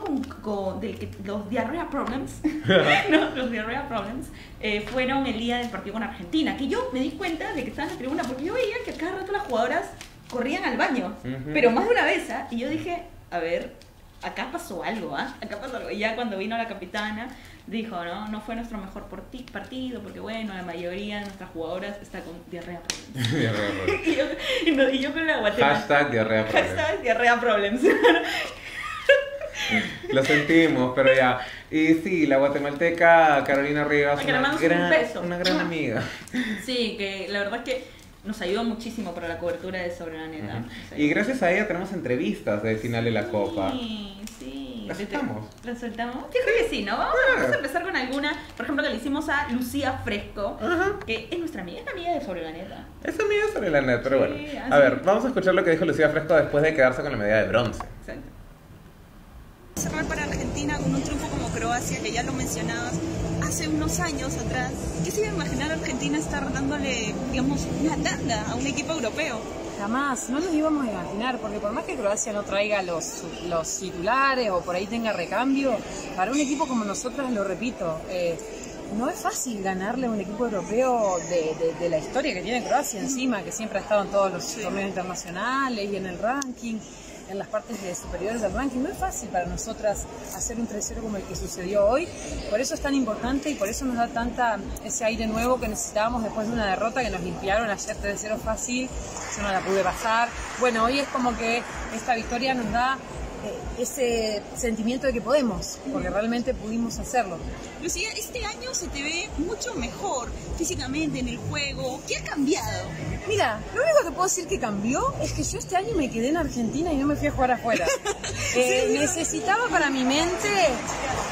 los diarrhea problems, no, los diarrhea problems, fueron el día del partido con Argentina. Que yo me di cuenta de que estaba en la tribuna porque yo veía que a cada rato las jugadoras corrían al baño. Pero más de una vez, ¿ah? Y yo dije, a ver, acá pasó algo, ¿ah? Acá pasó algo. Y ya cuando vino la capitana, dijo, no fue nuestro mejor partido, porque bueno, la mayoría de nuestras jugadoras está con diarrea problems. Diarrea problems. y yo con la Guatemala. Hashtag diarrea problems. Hashtag diarrea problems. Lo sentimos, pero ya. Y sí, la guatemalteca Carolina Rivas, Que le mandamos un beso. una gran amiga. Sí, que la verdad es que nos ayudó muchísimo para la cobertura de Sobre la Neta. Y gracias a ella tenemos entrevistas del final de la Copa. Sí. ¿La soltamos? ¿La soltamos? Yo creo que sí, ¿no? Vamos a empezar con alguna, por ejemplo, que le hicimos a Lucía Fresco, que es nuestra amiga, es amiga de Sobre la Neta. Es amiga de Sobre la Net, pero Sí, bueno. así. A ver, vamos a escuchar lo que dijo Lucía Fresco después de quedarse con la medalla de bronce. Exacto. Cerrar para Argentina con un triunfo como Croacia, que ya lo mencionabas, hace unos años atrás. ¿Qué se iba a imaginar Argentina estar dándole, digamos, una tanda a un equipo europeo? Jamás, no nos íbamos a imaginar, porque por más que Croacia no traiga los titulares o por ahí tenga recambio, para un equipo como nosotros, lo repito, no es fácil ganarle a un equipo europeo de la historia que tiene Croacia encima, que siempre ha estado en todos los torneos internacionales y en el ranking, en las partes superiores del ranking. No es fácil para nosotras hacer un 3-0 como el que sucedió hoy, por eso es tan importante y por eso nos da ese aire nuevo que necesitábamos después de una derrota que nos limpiaron ayer 3-0 fácil, yo no la pude pasar. Bueno, hoy es como que esta victoria nos da ese sentimiento de que podemos, porque realmente pudimos hacerlo. Lucía, este año se te ve mucho mejor físicamente en el juego. ¿Qué ha cambiado? Mira, lo único que puedo decir que cambió es que yo este año me quedé en Argentina y no me fui a jugar afuera. Necesitaba para mi mente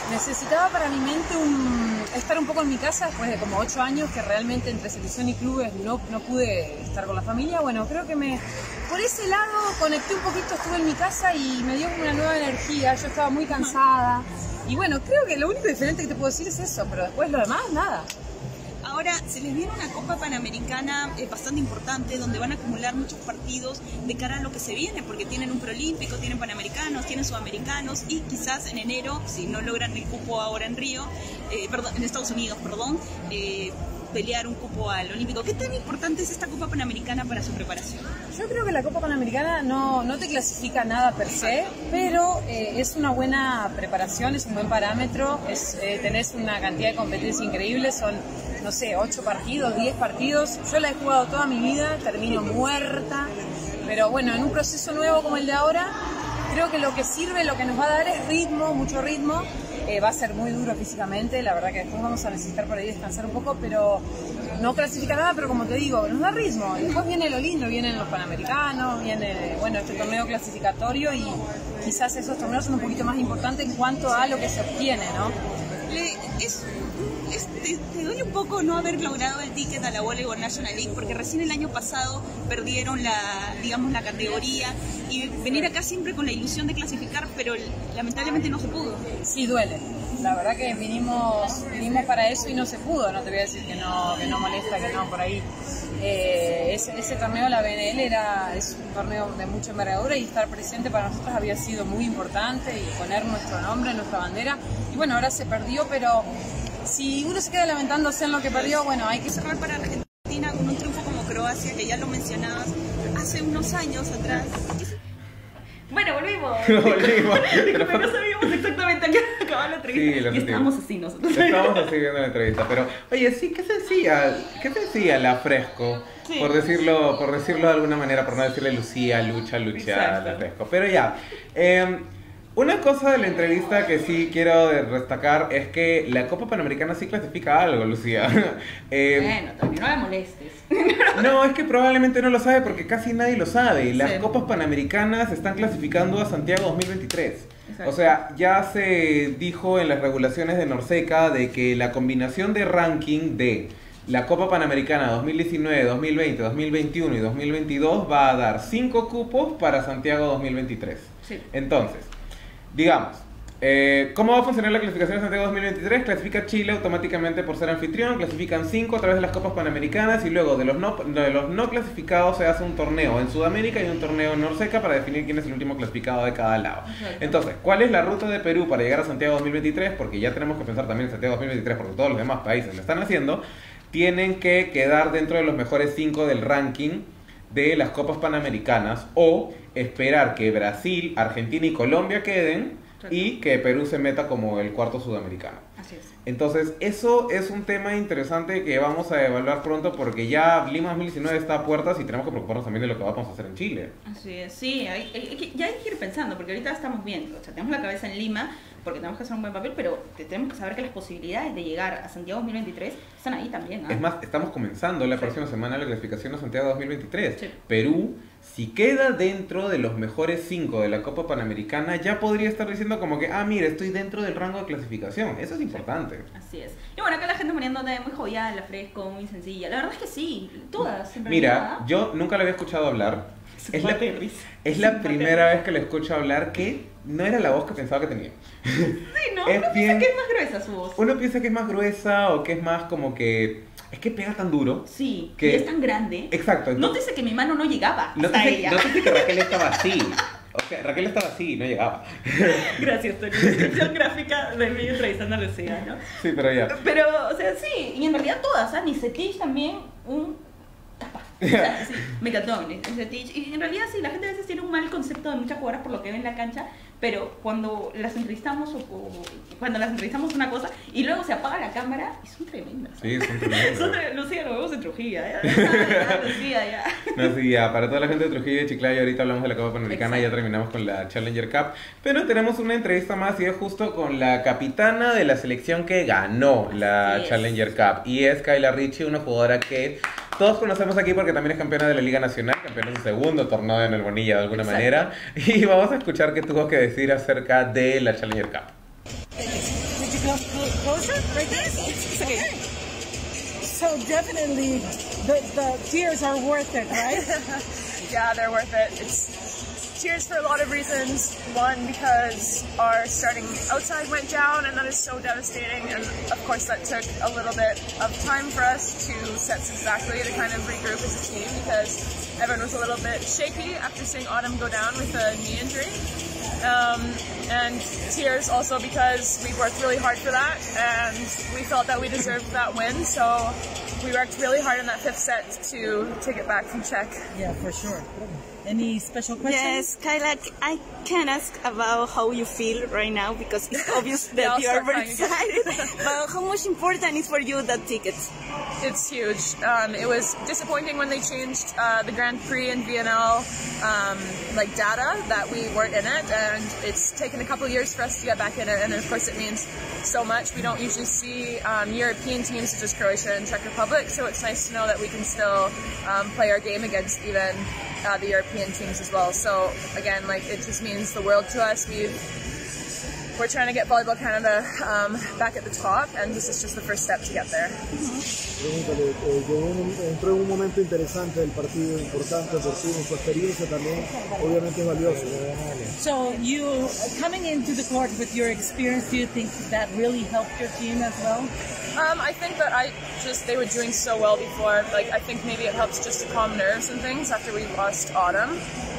necesitaba para mi mente estar un poco en mi casa después de como 8 años que realmente entre selección y clubes no pude estar con la familia. Bueno, creo que por ese lado conecté un poquito, estuve en mi casa y me dio una nueva energía. Yo estaba muy cansada y bueno, creo que lo único diferente que te puedo decir es eso, pero después lo demás, nada. Ahora, se les viene una Copa Panamericana bastante importante, donde van a acumular muchos partidos de cara a lo que se viene, porque tienen un Proolímpico, tienen Panamericanos, tienen Sudamericanos, y quizás en enero, si no logran el cupo ahora en Río, en Estados Unidos, pelear un cupo al Olímpico. ¿Qué tan importante es esta Copa Panamericana para su preparación? Yo creo que la Copa Panamericana no te clasifica nada per se, pero es una buena preparación, es un buen parámetro, tenés una cantidad de competencias increíbles, son, no sé, 8 partidos, 10 partidos. Yo la he jugado toda mi vida, termino muerta, pero bueno, en un proceso nuevo como el de ahora, creo que lo que sirve, lo que nos va a dar es ritmo, mucho ritmo. Va a ser muy duro físicamente, la verdad que después vamos a necesitar por ahí descansar un poco, pero no clasifica nada, pero como te digo, nos da ritmo. Después viene lo lindo, vienen los Panamericanos, viene, bueno, este torneo clasificatorio y quizás esos torneos son un poquito más importantes en cuanto a lo que se obtiene, ¿no? Te duele un poco no haber logrado el ticket a la Volleyball National League, porque recién el año pasado perdieron la categoría, y venir acá siempre con la ilusión de clasificar, pero lamentablemente no se pudo. Sí, duele. La verdad que vinimos para eso y no se pudo. No te voy a decir que no molesta, que no, por ahí. Ese torneo, la BNL, es un torneo de mucha envergadura y estar presente para nosotros había sido muy importante y poner nuestro nombre, nuestra bandera. Y bueno, ahora se perdió, pero si uno se queda lamentándose en lo que perdió, bueno, hay que cerrar para Argentina con un triunfo como Croacia, que ya lo mencionabas hace unos años atrás. Bueno, volvimos. Pero no sabíamos exactamente a qué acababa la entrevista. Sí, y estábamos así nosotros. Estábamos así viendo la entrevista, pero oye, sí, qué sencilla la Fresco, sí. por decirlo de alguna manera, por no decirle Lucía, Lucha, exacto. La Fresco. Pero ya, una cosa de la entrevista que sí quiero destacar es que la Copa Panamericana sí clasifica algo, Lucía. Bueno, también no me molestes. No, es que probablemente no lo sabe porque casi nadie lo sabe. Las Copas Panamericanas están clasificando a Santiago 2023. Exacto. O sea, ya se dijo en las regulaciones de Norseca de que la combinación de ranking de la Copa Panamericana 2019, 2020, 2021 y 2022 va a dar 5 cupos para Santiago 2023. Sí. Entonces, digamos, ¿cómo va a funcionar la clasificación de Santiago 2023? Clasifica Chile automáticamente por ser anfitrión, clasifican 5 a través de las Copas Panamericanas y luego de los no clasificados se hace un torneo en Sudamérica y un torneo en Norseca para definir quién es el último clasificado de cada lado. Exacto. Entonces, ¿cuál es la ruta de Perú para llegar a Santiago 2023? Porque ya tenemos que pensar también en Santiago 2023 porque todos los demás países lo están haciendo. Tienen que quedar dentro de los mejores 5 del ranking de las Copas Panamericanas o esperar que Brasil, Argentina y Colombia queden y que Perú se meta como el cuarto sudamericano. Así es. Entonces, eso es un tema interesante que vamos a evaluar pronto porque ya Lima 2019 está a puertas y tenemos que preocuparnos también de lo que vamos a hacer en Chile. Así es, sí, ya hay que ir pensando porque ahorita estamos viendo, o sea, tenemos la cabeza en Lima porque tenemos que hacer un buen papel, pero tenemos que saber que las posibilidades de llegar a Santiago 2023 están ahí también. ¿eh? Es más, estamos comenzando la próxima semana la clasificación a Santiago 2023. Sí. Perú, si queda dentro de los mejores 5 de la Copa Panamericana, ya podría estar diciendo como que, mira, estoy dentro del rango de clasificación. Eso es importante. Así es. Y bueno, acá la gente poniéndote muy jovial, la Fresco, muy sencilla. La verdad es que sí, todas. Mira, yo nunca la había escuchado hablar. Es la primera vez que la escucho hablar que no era la voz que pensaba que tenía. Sí, ¿no? Uno piensa que es más gruesa su voz. Uno piensa que es más gruesa o que es más como que... Es que pega tan duro. Sí, que... y es tan grande. Exacto. No te dice que mi mano no llegaba hasta ella. No te dice que Raquel estaba así. O sea, Raquel estaba así, no llegaba. Gracias, Tony. Descripción gráfica de mí entrevistando a Lucía, ¿no? Sí, pero ya. Pero, o sea, sí, y en realidad todas, ¿sabes? Nicetich también, tapa. O sea, sí, Megatón, Nicetich. Y en realidad sí, la gente a veces tiene un mal concepto de muchas jugadoras por lo que ve en la cancha, pero cuando las entrevistamos cuando las entrevistamos una cosa y luego se apaga la cámara y son tremendas. Sí, son tremendas. Lucía, lo vemos en Trujillo, Lucía, ya. No, sí, ya, para toda la gente de Trujillo y Chiclayo, ahorita hablamos de la Copa Panamericana, ya terminamos con la Challenger Cup, pero tenemos una entrevista más y es justo con la capitana de la selección que ganó la Challenger Cup y es Kayla Richie, una jugadora que todos conocemos aquí porque también es campeona de la Liga Nacional, campeona de su segundo torneo en el Bonilla de alguna manera, y vamos a escuchar qué tuvo que decir acerca de la Challenger Cup. Closer? Right there? It's okay. Okay. So definitely the tears are worth it, right? Yeah, they're worth it. It's tears for a lot of reasons. One, because our starting outside went down, and that is so devastating. And of course, that took a little bit of time for us to set exactly to kind of regroup as a team, because everyone was a little bit shaky after seeing Autumn go down with a knee injury. And tears also because we worked really hard for that, and we felt that we deserved that win. So we worked really hard in that fifth set to take it back from Czech. Yeah, for sure. Any special questions? Yes, Kyla, I can ask about how you feel right now, because it's obvious that you are very excited. But how much important is for you that ticket? It's huge. It was disappointing when they changed the Grand Prix and VNL like data that we weren't in it, and it's taken a couple years for us to get back in it. And of course, it means so much. We don't usually see European teams such as Croatia and Czech Republic, so it's nice to know that we can still play our game against even the European teams as well. So again, like, it just means the world to us. We're trying to get Volleyball Canada back at the top, and this is just the first step to get there. Pregúntale, entró en un momento interesante del partido, importante, oportuno, su experiencia también obviamente es valiosa. So you, coming into the court with your experience, do you think that really helped your team as well? I think that they were doing so well before. Like, I think maybe it helps just to calm nerves and things after we lost Autumn.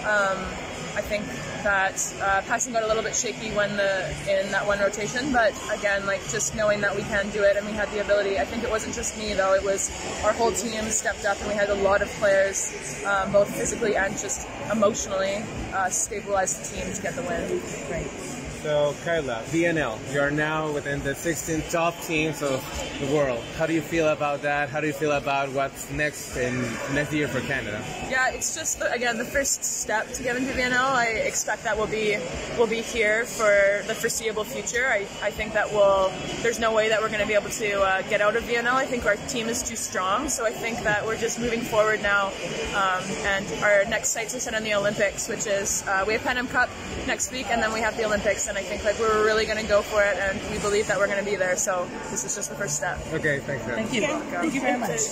I think that passing got a little bit shaky in that one rotation, but again, like, just knowing that we can do it and we had the ability. I think it wasn't just me though; it was our whole team stepped up, and we had a lot of players, both physically and just emotionally, stabilize the team to get the win. Great. So, Kyla, VNL, you're now within the 16 top teams of the world. How do you feel about that? How do you feel about what's next year for Canada? Yeah, it's just, again, the first step to get into VNL. I expect that we'll be here for the foreseeable future. I think that there's no way that we're going to be able to get out of VNL. I think our team is too strong, so I think that we're just moving forward now. And our next sights are set on the Olympics, which is, we have Pan Am Cup next week, and then we have the Olympics. And I think, like, we're really going to go for it, and we believe that we're going to be there. So this is just the first step. Okay, thanks. Thank you. Thank you very much.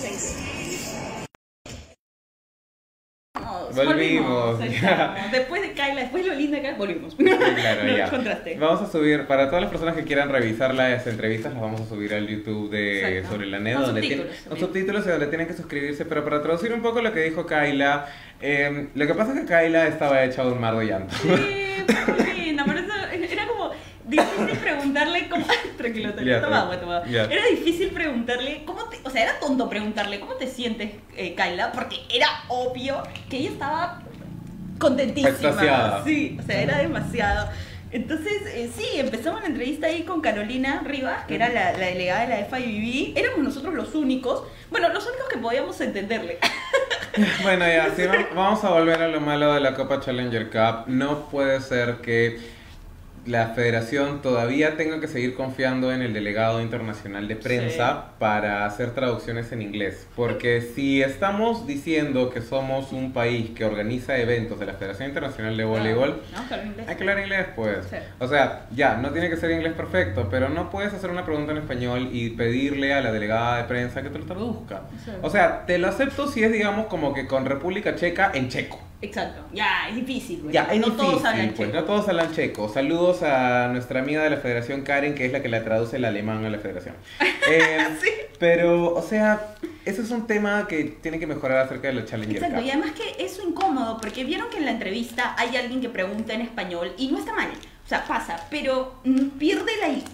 Volvimos. Después de Kyla, después de lo linda de Kyla, volvimos. Sí, claro, No, ya. contraste. Vamos a subir, para todas las personas que quieran revisar las entrevistas, las vamos a subir al YouTube de Exacto. Sobre la NED, Con donde subtítulos con también. subtítulos y donde tienen que suscribirse. Pero para traducir un poco lo que dijo Kyla, lo que pasa es que Kyla estaba hecha de un mar de llanto. Sí, muy linda, por eso era como difícil preguntarle cómo... Tranquilo, Ya, toma agua, toma agua. ya. Era difícil preguntarle o sea, era tonto preguntarle cómo te sientes, Kyla, porque era obvio que ella estaba contentísima. Extasiada. Sí, o sea, era demasiado. Entonces, sí, empezamos la entrevista ahí con Carolina Rivas, que era la delegada de la FIVB. Éramos nosotros los únicos que podíamos entenderle. Bueno, ya, sí, vamos a volver a lo malo de la Copa Challenger Cup. No puede ser que la federación todavía tenga que seguir confiando en el delegado internacional de prensa para hacer traducciones en inglés. Porque si estamos diciendo que somos un país que organiza eventos de la Federación Internacional de Voleibol, No, claro, inglés. hay que hablar inglés, pues. Sí. O sea, ya, no tiene que ser inglés perfecto, pero no puedes hacer una pregunta en español y pedirle a la delegada de prensa que te lo traduzca. Sí. O sea, te lo acepto si es, digamos, como que con República Checa en checo. Exacto. Ya, es difícil, güey. Ya, es no difícil, todos hablan pues, checo. no todos hablan checo. Saludos a nuestra amiga de la federación, Karen, que es la que la traduce el alemán a la federación. Sí. Pero, o sea, ese es un tema que tiene que mejorar acerca de la Challenger Exacto, Cup. y además que es incómodo, porque vieron que en la entrevista hay alguien que pregunta en español y no está mal. O sea, pasa, pero pierde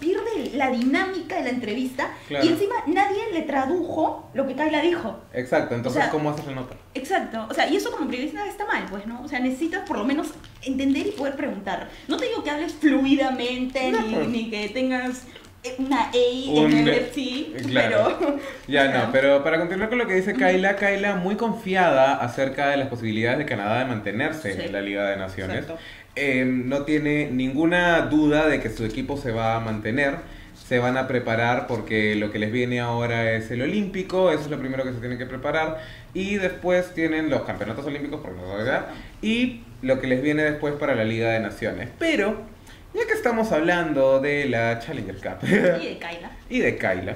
la dinámica de la entrevista. Claro. Y encima nadie le tradujo lo que Kyla dijo. Exacto, entonces, O sea, ¿cómo haces la nota? Exacto, o sea, y eso como periodista está mal, pues, ¿no? O sea, necesitas por lo menos entender y poder preguntar. No te digo que hables fluidamente, No, pues. ni que tengas una A en el FT, claro. pero... Ya o sea, no, pero para continuar con lo que dice Kyla muy confiada acerca de las posibilidades de Canadá de mantenerse Sí. en la Liga de Naciones. Exacto. No tiene ninguna duda de que su equipo se va a mantener. Se van a preparar porque lo que les viene ahora es el Olímpico, eso es lo primero que se tienen que preparar. Y después tienen los campeonatos olímpicos, por no saber, y lo que les viene después para la Liga de Naciones. Pero Ya que estamos hablando de la Challenger Cup. Y de Kayla. Y de Kayla.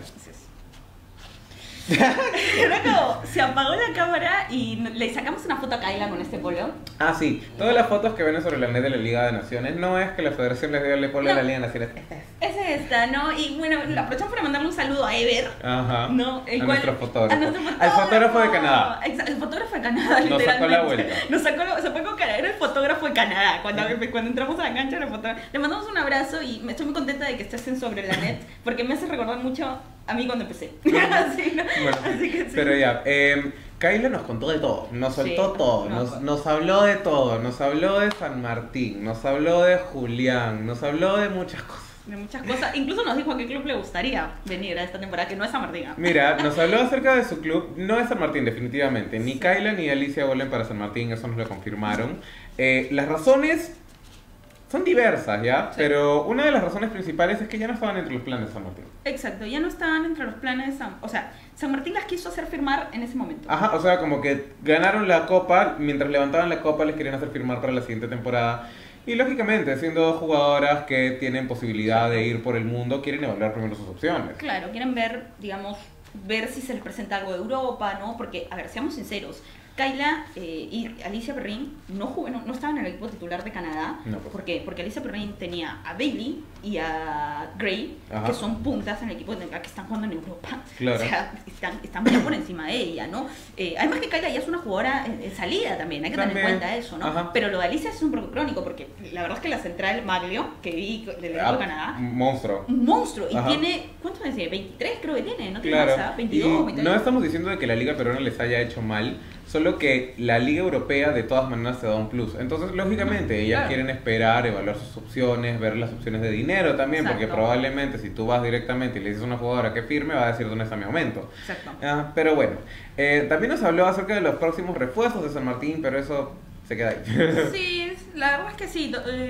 Era como, se apagó la cámara y le sacamos una foto a Kayla con este polo. Ah, sí. Todas las fotos que ven sobre la net de la Liga de Naciones no es que la Federación les dio el polo de la Liga de Naciones. Es esta, ¿no? Y bueno, aprovechamos para mandarle un saludo a Ever. Ajá. ¿No? A nuestro fotógrafo. A nuestro fotógrafo. Al fotógrafo de Canadá. Exacto, el fotógrafo de Canadá, Nos literalmente. sacó la vuelta. Se fue con cara, era el fotógrafo de Canadá. Cuando entramos a la cancha, le mandamos un abrazo y me estoy muy contenta de que estés en Sobre la Net, porque me hace recordar mucho a mí cuando empecé. Así, ¿no? Bueno, así que sí. pero ya, Kayla nos contó de todo, nos soltó Sí, todo, no. nos habló de todo, nos habló de San Martín, nos habló de Julián, nos habló de muchas cosas. De muchas cosas. Incluso nos dijo a qué club le gustaría venir a esta temporada, que no es San Martín. Mira, nos habló acerca de su club, no es San Martín definitivamente, ni Kayla ni Alicia vuelven para San Martín, eso nos lo confirmaron. Las razones son diversas, ¿ya? Sí. Pero una de las razones principales es que ya no estaban entre los planes de San Martín. Exacto, ya no estaban entre los planes de San... O sea, San Martín las quiso hacer firmar en ese momento. Ajá, o sea, como que ganaron la copa, mientras levantaban la copa les querían hacer firmar para la siguiente temporada. Y lógicamente, siendo jugadoras que tienen posibilidad de ir por el mundo, quieren evaluar primero sus opciones. Claro, quieren ver, digamos, ver si se les presenta algo de Europa, ¿no? Porque, a ver, seamos sinceros, Kayla y Alicia Perrin no estaban en el equipo titular de Canadá. No, pues. ¿Por qué? Porque Alicia Perrin tenía a Bailey y a Gray, Ajá. que son puntas en el equipo que están jugando en Europa. Claro. O sea, están muy por encima de ella, ¿no? Además que Kayla ya es una jugadora en salida también, hay que tener en También. cuenta eso, ¿no? Ajá. Pero lo de Alicia es un poco crónico, porque la verdad es que la central Maglio, que vi del equipo de Canadá, Un monstruo. un monstruo. Y Ajá. tiene, ¿cuántos años tiene? 23 creo que tiene, ¿no? Tiene Claro, más, 22, y 22. no estamos diciendo de que la Liga Peruana les haya hecho mal, solo que la Liga Europea de todas maneras te da un plus. Entonces, lógicamente, ellas Claro. quieren esperar, evaluar sus opciones, ver las opciones de dinero también, porque Exacto. probablemente si tú vas directamente y le dices a una jugadora que firme, va a decir dónde está mi aumento. Exacto. Ah, pero bueno, también nos habló acerca de los próximos refuerzos de San Martín, pero eso se queda ahí. Sí, la verdad es que sí,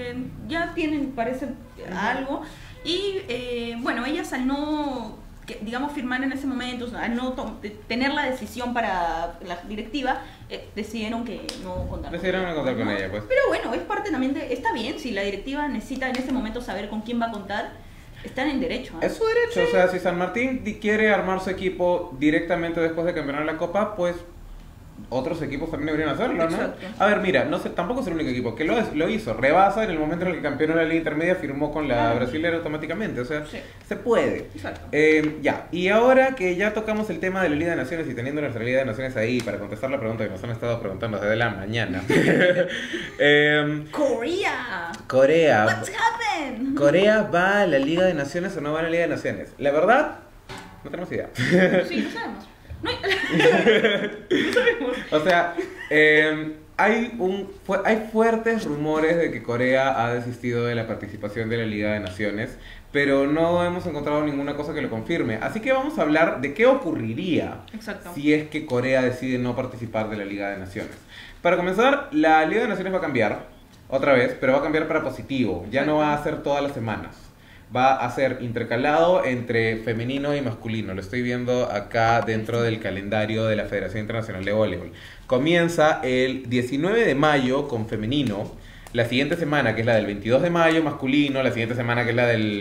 ya tienen, parece, algo. Y bueno, ellas al no, digamos, firmar en ese momento, al no tener la decisión para la directiva, decidieron que no contar Decidieron no contar con ella, pues. Pero bueno, es parte también de, está bien, si la directiva necesita en ese momento saber con quién va a contar, están en derecho. Es su derecho, o sea, si San Martín quiere armar su equipo directamente después de campeonar la Copa, pues otros equipos también deberían hacerlo, ¿no? Exacto. A ver, mira, no sé, tampoco es el único equipo que lo hizo. Rebasa en el momento en el que campeonó la Liga Intermedia, firmó con la Claro. brasilera automáticamente, o sea, Sí. se puede. Exacto. Ya, y ahora que ya tocamos el tema de la Liga de Naciones y teniendo nuestra Liga de Naciones ahí para contestar la pregunta que nos han estado preguntando desde la mañana. Korea. Corea. What's happened? ¿Corea va a la Liga de Naciones o no va a la Liga de Naciones? La verdad, no tenemos idea. Sí, lo sabemos. No hay... no sabemos. O sea, hay fuertes rumores de que Corea ha desistido de la participación de la Liga de Naciones, pero no hemos encontrado ninguna cosa que lo confirme. Así que vamos a hablar de qué ocurriría Exacto. si es que Corea decide no participar de la Liga de Naciones. Para comenzar, la Liga de Naciones va a cambiar otra vez, pero va a cambiar para positivo. Ya no va a ser todas las semanas. Va a ser intercalado entre femenino y masculino. Lo estoy viendo acá dentro del calendario de la Federación Internacional de Voleibol. Comienza el 19 de mayo con femenino. La siguiente semana, que es la del 22 de mayo, masculino. La siguiente semana, que es la del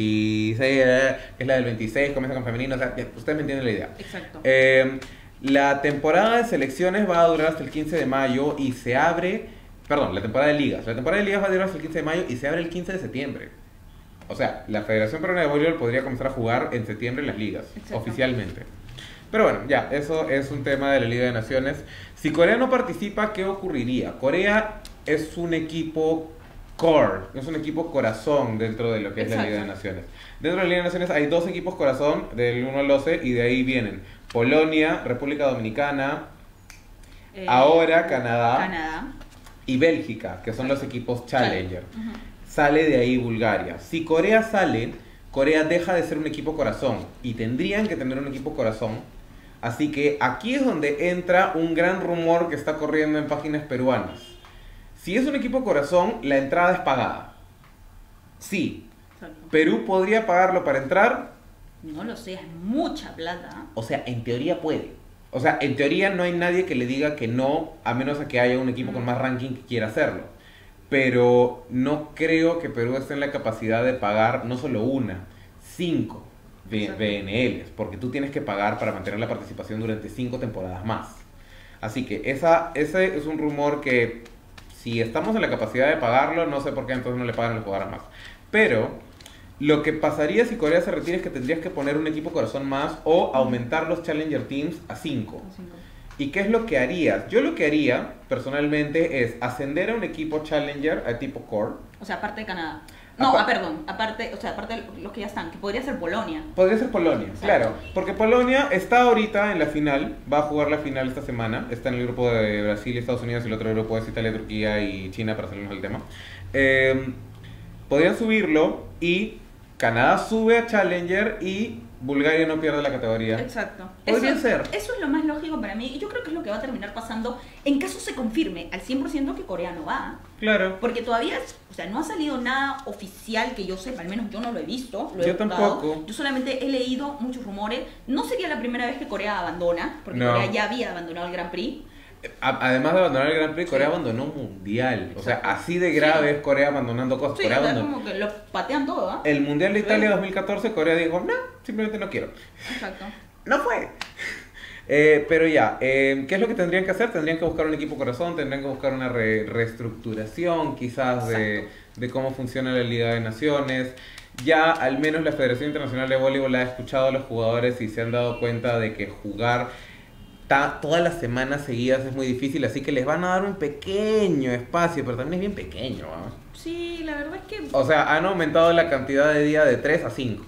26, comienza con femenino. O sea, ya, ustedes me entienden la idea. Exacto. La temporada de selecciones va a durar hasta el 15 de mayo y se abre... Perdón, la temporada de ligas. La temporada de ligas va a durar hasta el 15 de mayo y se abre el 15 de septiembre. O sea, la Federación Peruana de Voleibol podría comenzar a jugar en septiembre en las ligas, Exacto. oficialmente. Pero bueno, ya, eso es un tema de la Liga de Naciones. Si Corea no participa, ¿qué ocurriría? Corea es un equipo core, es un equipo corazón dentro de lo que es la Exacto. Liga de Naciones. Dentro de la Liga de Naciones hay dos equipos corazón, del 1 al 12, y de ahí vienen Polonia, República Dominicana, ahora Canadá y Bélgica, que son los equipos Challenger. Ujú. Sale de ahí Bulgaria. Si Corea sale, Corea deja de ser un equipo corazón y tendrían que tener un equipo corazón. Así que aquí es donde entra un gran rumor que está corriendo en páginas peruanas. Si es un equipo corazón, la entrada es pagada. Sí, Exacto. Perú podría pagarlo para entrar. No lo sé, es mucha plata. O sea, en teoría puede. O sea, en teoría no hay nadie que le diga que no, a menos a que haya un equipo con más ranking que quiera hacerlo. pero no creo que Perú esté en la capacidad de pagar no solo una, 5 BNLs, porque tú tienes que pagar para mantener la participación durante 5 temporadas más. Así que ese es un rumor que si estamos en la capacidad de pagarlo, no sé por qué entonces no le pagan a los jugadores más. Pero lo que pasaría si Corea se retira es que tendrías que poner un equipo corazón más o aumentar los Challenger Teams a 5. ¿Y qué es lo que harías? Yo lo que haría, personalmente, es ascender a un equipo Challenger a tipo Core. O sea, aparte de Canadá. No, perdón, aparte de los que ya están, que podría ser Polonia. Podría ser Polonia, Exacto. claro. Porque Polonia está ahorita en la final, va a jugar la final esta semana. Está en el grupo de Brasil y Estados Unidos, y el otro grupo es Italia, Turquía y China, para salirnos del tema. Podrían subirlo y Canadá sube a Challenger y Bulgaria no pierde la categoría. Exacto. Podría ser. Eso es lo más lógico para mí. Y yo creo que es lo que va a terminar pasando en caso se confirme al 100% que Corea no va. Claro. Porque todavía, o sea, no ha salido nada oficial que yo sepa, al menos yo no lo he visto. Lo he Yo buscado. tampoco. Yo solamente he leído muchos rumores. No sería la primera vez que Corea abandona, porque No. Corea ya había abandonado el Grand Prix. Además de abandonar el Grand Prix, Corea abandonó Mundial. O sea, así de grave es Corea abandonando cosas. Sí, Corea o sea, abandonó. como que lo patean todo, ¿ah? El Mundial de Italia 2014, Corea dijo, no, simplemente no quiero. Exacto. No fue. Pero ya, ¿qué es lo que tendrían que hacer? Tendrían que buscar un equipo corazón, tendrían que buscar una reestructuración quizás de cómo funciona la Liga de Naciones. Ya al menos la Federación Internacional de Voleibol ha escuchado a los jugadores y se han dado cuenta de que jugar todas las semanas seguidas es muy difícil, así que les van a dar un pequeño espacio, pero también es bien pequeño, ¿no? Sí, la verdad es que... O sea, han aumentado la cantidad de días de 3 a 5.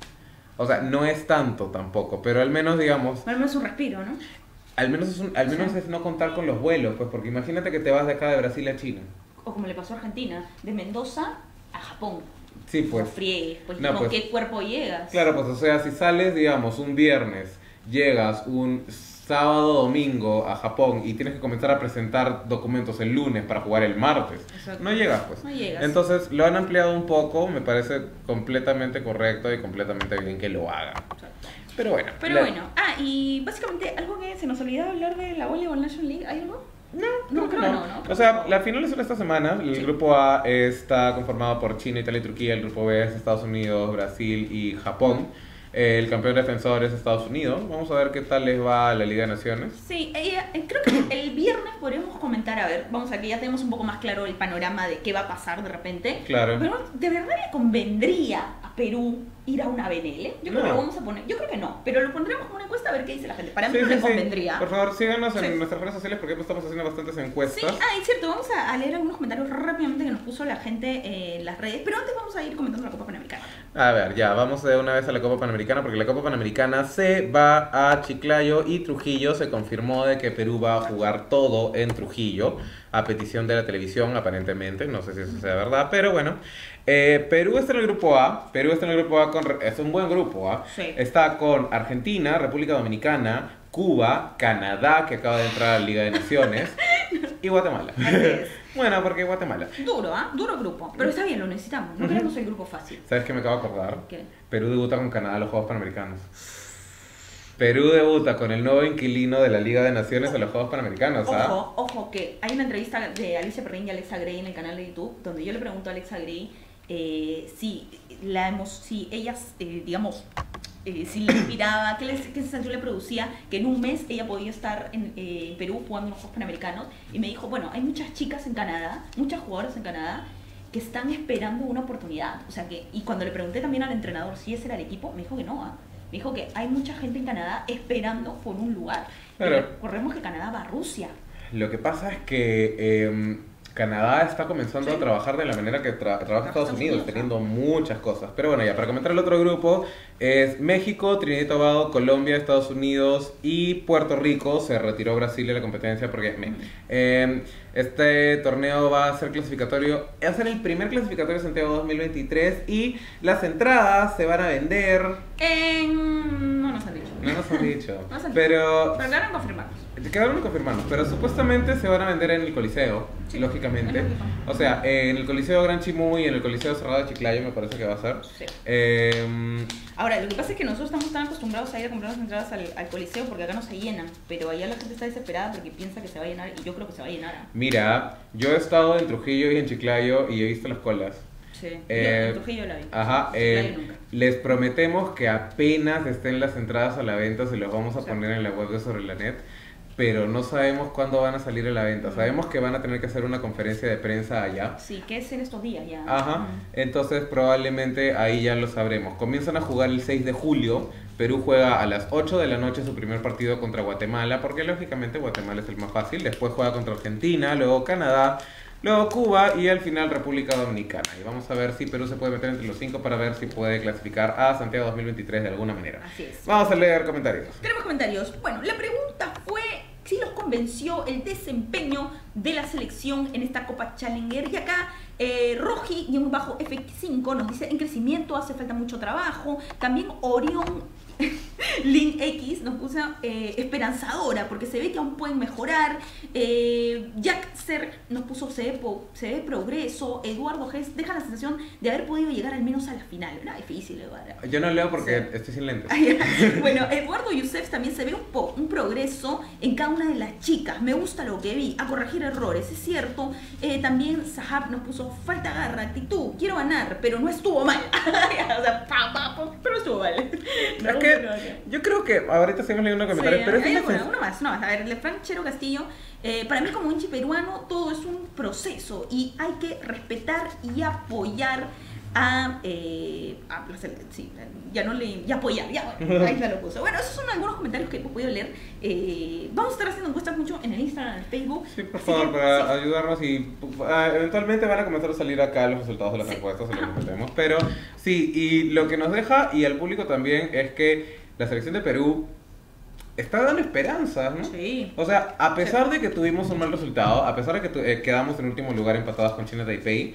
O sea, no es tanto tampoco, pero al menos, digamos, Al menos un respiro, ¿no? al menos es no contar con los vuelos, pues, porque imagínate que te vas de acá de Brasil a China. O como le pasó a Argentina, de Mendoza a Japón. Sí, pues. No friegues, pues, No, ¿con pues. qué cuerpo llegas? Claro, pues, o sea, si sales, digamos, un viernes, llegas un sábado, domingo a Japón y tienes que comenzar a presentar documentos el lunes para jugar el martes, Exacto. no llegas, pues. No llegas. Entonces, lo han ampliado un poco, me parece completamente correcto y completamente bien que lo hagan. Exacto. Pero bueno. Pero bueno, y básicamente algo que se nos olvidaba hablar de la Volleyball National League, ¿hay algo? No, creo que no. O sea, las finales son esta semana. El grupo A está conformado por China, Italia y Turquía. El grupo B es Estados Unidos, Brasil y Japón. El campeón defensor es Estados Unidos. Vamos a ver qué tal les va a la Liga de Naciones. Sí, creo que el viernes podríamos comentar, a ver, vamos a que ya tenemos un poco más claro el panorama de qué va a pasar de repente. Claro. Pero ¿de verdad le convendría a Perú ir a una BNL? Yo creo No. que lo vamos a poner, yo creo que no, pero lo pondremos como una encuesta a ver qué dice la gente. Para mí Sí, no sí, le sí. convendría. Por favor, síganos en Sí. nuestras redes sociales porque estamos haciendo bastantes Sí, encuestas. es cierto, vamos a leer algunos comentarios rápidamente que nos puso la gente en las redes, pero antes vamos a ir comentando la Copa Panamericana. A ver, ya, vamos de una vez a la Copa Panamericana porque la Copa Panamericana se va a Chiclayo y Trujillo. Se confirmó de que Perú va a jugar todo en Trujillo a petición de la televisión, aparentemente. No sé si eso sea verdad, pero bueno. Perú está en el grupo A. Perú está en el grupo A es un buen grupo A. Sí. Está con Argentina, República Dominicana, Cuba, Canadá, que acaba de entrar a la Liga de Naciones, y Guatemala. Así es. Bueno, porque Guatemala. Duro, ¿ah? Duro grupo, pero está bien, lo necesitamos, no queremos el grupo fácil. ¿Sabes qué me acabo de acordar? ¿Qué? Perú debuta con Canadá en los Juegos Panamericanos. Perú debuta con el nuevo inquilino de la Liga de Naciones en los Juegos Panamericanos, ¿ah? Ojo, que hay una entrevista de Alicia Perrin y Alexa Gray en el canal de YouTube, donde yo le pregunto a Alexa Gray si ellas, digamos, si le inspiraba, qué sensación le producía que en un mes ella podía estar en Perú jugando en los Juegos Panamericanos. Y me dijo, bueno, hay muchas chicas en Canadá, muchas jugadoras en Canadá, que están esperando una oportunidad. O sea que, y cuando le pregunté también al entrenador si ese era el equipo, me dijo que no, me dijo que hay mucha gente en Canadá esperando por un lugar. Claro. Y recordemos que Canadá va a Rusia. Lo que pasa es que Canadá está comenzando Sí. a trabajar de la manera que trabaja Estados Estados Unidos, Unidos, teniendo muchas cosas. Pero bueno, ya para comentar el otro grupo, es México, Trinidad y Tobago, Colombia, Estados Unidos y Puerto Rico. Se retiró Brasil de la competencia porque este torneo va a ser clasificatorio, va a ser el primer clasificatorio de Santiago 2023 y las entradas se van a vender. No nos han dicho. No nos han dicho. No nos han Pero quedaron confirmados. quedaron en confirmarnos, pero supuestamente se van a vender en el Coliseo, Sí, lógicamente. es lógico. O sea, en el Coliseo Gran Chimú y en el Coliseo Cerrado de Chiclayo me parece que va a ser. Sí. Eh, Ahora, lo que pasa es que nosotros estamos tan acostumbrados a ir a comprar las entradas al Coliseo porque acá no se llenan, pero allá la gente está desesperada porque piensa que se va a llenar y yo creo que se va a llenar. Mira, yo he estado en Trujillo y en Chiclayo y he visto las colas. Sí, yo Eh, en Trujillo la vi. Ajá, Chiclayo nunca. les prometemos que apenas estén las entradas a la venta se los vamos a Sí. poner en la web de Sobre la Net, pero no sabemos cuándo van a salir a la venta. Sabemos que van a tener que hacer una conferencia de prensa allá. Sí, que es en estos días ya. Ajá, entonces probablemente ahí ya lo sabremos. Comienzan a jugar el 6 de julio. Perú juega a las 8 de la noche su primer partido contra Guatemala, porque lógicamente Guatemala es el más fácil. Después juega contra Argentina, luego Canadá, luego Cuba y al final República Dominicana. Y vamos a ver si Perú se puede meter entre los 5 para ver si puede clasificar a Santiago 2023 de alguna manera. Así es. Vamos a leer comentarios. Tenemos comentarios. Bueno, la pregunta fue si los convenció el desempeño de la selección en esta Copa Challenger. Y acá Roji-F5 nos dice: en crecimiento hace falta mucho trabajo. También Orión Link X nos puso esperanzadora porque se ve que aún pueden mejorar. Jack Ser nos puso se ve progreso. Eduardo Gess deja la sensación de haber podido llegar al menos a la final. Era difícil, Eduardo. Yo no leo porque Sí. estoy sin lentes. Bueno, Eduardo Yusef también se ve un progreso en cada una de las chicas. Me gusta lo que vi, a corregir errores, es cierto. También Sahab nos puso falta garra, actitud, quiero ganar, pero no estuvo mal. O sea, pero no estuvo mal. Es que yo creo que ahorita seguimos leyendo comentarios, Sí, pero es hay que uno más. A ver, el de Frank Chero Castillo. Para mí como hinchi peruano todo es un proceso y hay que respetar y apoyar a la sí, ya no le y apoyar, ya, bueno, ahí ya lo puso. Bueno, esos son algunos comentarios que he podido leer. Vamos a estar haciendo encuestas mucho en el Instagram, en el Facebook. Sí, por Así favor, que, para sí. ayudarnos y eventualmente van a comenzar a salir acá los resultados de las encuestas, se los prometemos. Pero sí, y lo que nos deja, y al público también, es que la selección de Perú está dando esperanzas, ¿no? Sí. O sea, a pesar de que tuvimos un mal resultado, a pesar de que quedamos en último lugar empatados con China Taipei,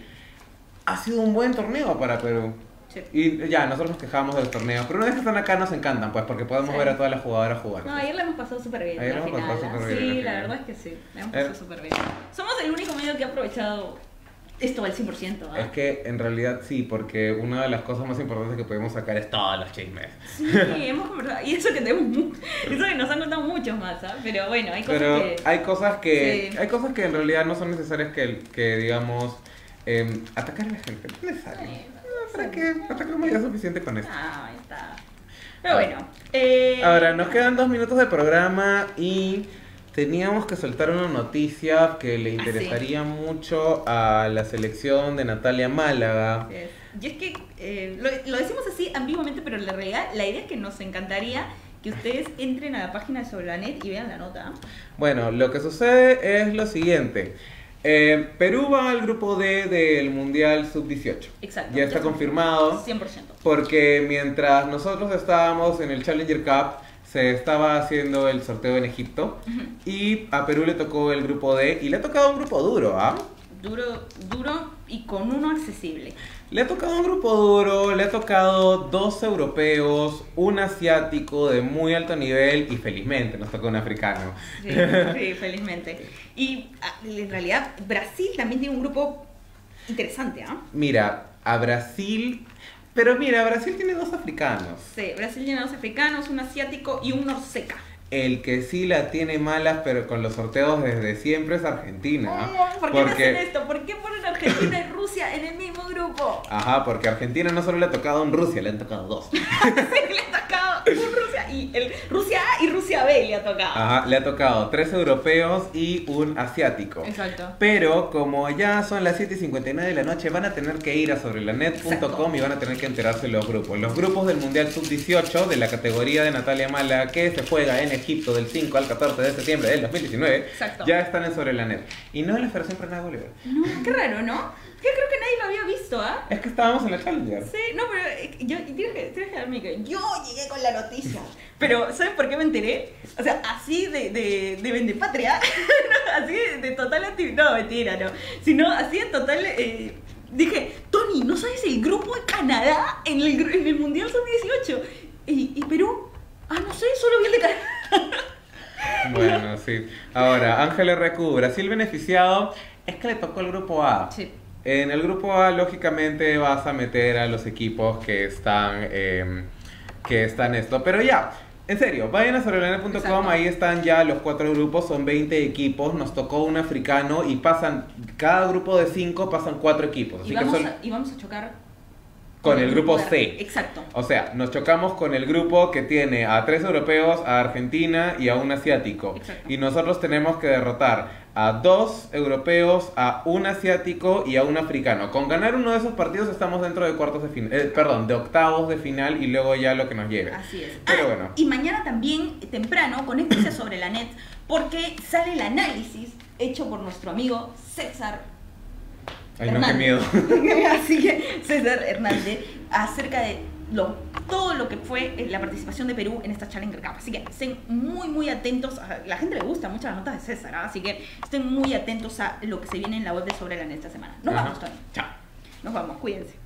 ha sido un buen torneo para Perú. Sí. Y ya, nosotros nos quejamos de los torneos, pero una vez que están acá nos encantan, pues, porque podemos Sí. ver a todas las jugadoras jugar. No, ayer la hemos pasado súper bien. Ayer la la hemos final, pasado ¿ah? súper bien Sí, la la final. verdad es que sí. La hemos pasado súper bien. Somos el único medio que ha aprovechado esto al 100%. ¿Ah? Es que en realidad sí, porque una de las cosas más importantes que podemos sacar es todos los chismes. Sí, hemos conversado. Y eso que tenemos eso que nos han contado muchos más, ¿ah? Pero bueno, hay cosas Pero que. hay cosas que en realidad no son necesarias que digamos, atacar a la gente. No es necesario. ¿Para qué? Atacamos ya suficiente con eso. Ah, ahí está. Pero bueno. Ahora, nos quedan 2 minutos de programa y teníamos que soltar una noticia que le interesaría mucho a la selección de Natalia Málaga. Y es que lo decimos así ambiguamente, pero en la realidad la idea es que nos encantaría que ustedes entren a la página de Sobre la Net y vean la nota. Bueno, lo que sucede es lo siguiente. Perú va al grupo D del Mundial Sub-18. Exacto. Ya está confirmado. 100%. Porque mientras nosotros estábamos en el Challenger Cup, se estaba haciendo el sorteo en Egipto. Y a Perú le tocó el grupo D. Y le ha tocado un grupo duro, ¿ah? Duro y con uno accesible. Le ha tocado un grupo duro, le ha tocado 2 europeos, un asiático de muy alto nivel y felizmente nos tocó un africano. Sí, sí, felizmente. Y en realidad Brasil también tiene un grupo interesante, ¿ah? Mira, a Brasil... Pero mira, Brasil tiene 2 africanos. Sí, Brasil tiene 2 africanos, un asiático y un norseca. El que sí la tiene malas, pero con los sorteos desde siempre, es Argentina. ¿Por qué me hacen esto? ¿Por qué ponen Argentina y Rusia en el mismo grupo? Ajá, porque a Argentina no solo le ha tocado un Rusia, le han tocado 2. Sí, le ha tocado un Rusia y Rusia A y Rusia B le ha tocado. Ajá, le ha tocado 3 europeos y un asiático. Exacto. Pero como ya son las 7:59 de la noche, van a tener que ir a sobrelanet.com y van a tener que enterarse los grupos. Los grupos del Mundial Sub-18 de la categoría de Natalia Málaga, que se juega en Egipto del 5 al 14 de septiembre del 2019, Exacto. ya están en Sobrelanet. Y no en la Federación Peruana de Bolívar. No, qué raro, ¿no? Que creo que nadie lo había visto, ¿ah? Es que estábamos en la Challenger. Sí, no, pero tienes que darme que yo llegué con la noticia. Pero, ¿sabes por qué me enteré? O sea, así de vendepatria, así de total actividad. No, mentira, no. Sino así de total. Dije, Tony, ¿no sabes el grupo de Canadá en el Mundial Sub-18? ¿Y Perú? Ah, no sé, sí. Ahora, Ángel RQ, Brasil beneficiado, es que le tocó el grupo A. Sí. En el grupo A, lógicamente, vas a meter a los equipos que están esto. Pero ya, en serio, vayan a sobrelane.com, Exacto. ahí están ya los 4 grupos, son 20 equipos, nos tocó un africano y pasan, cada grupo de 5 pasan 4 equipos. Así Y vamos a chocar con el grupo de- C. Exacto. O sea, nos chocamos con el grupo que tiene a 3 europeos, a Argentina y a un asiático. Exacto. Y nosotros tenemos que derrotar a 2 europeos, a un asiático y a un africano. Con ganar uno de esos partidos estamos dentro de de octavos de final y luego ya lo que nos lleve. Así es. Pero bueno. Y mañana también, temprano, conéctense sobre la net, porque sale el análisis hecho por nuestro amigo César Ay, no, qué miedo. Así que César Hernández, acerca de todo lo que fue la participación de Perú en esta Challenger Cup. Así que estén muy atentos. A la gente le gusta mucho las notas de César, ¿ah? Así que estén muy atentos a lo que se viene en la web de Sobre la Net esta semana. Nos vamos, Tony. Chao. Nos vamos, cuídense.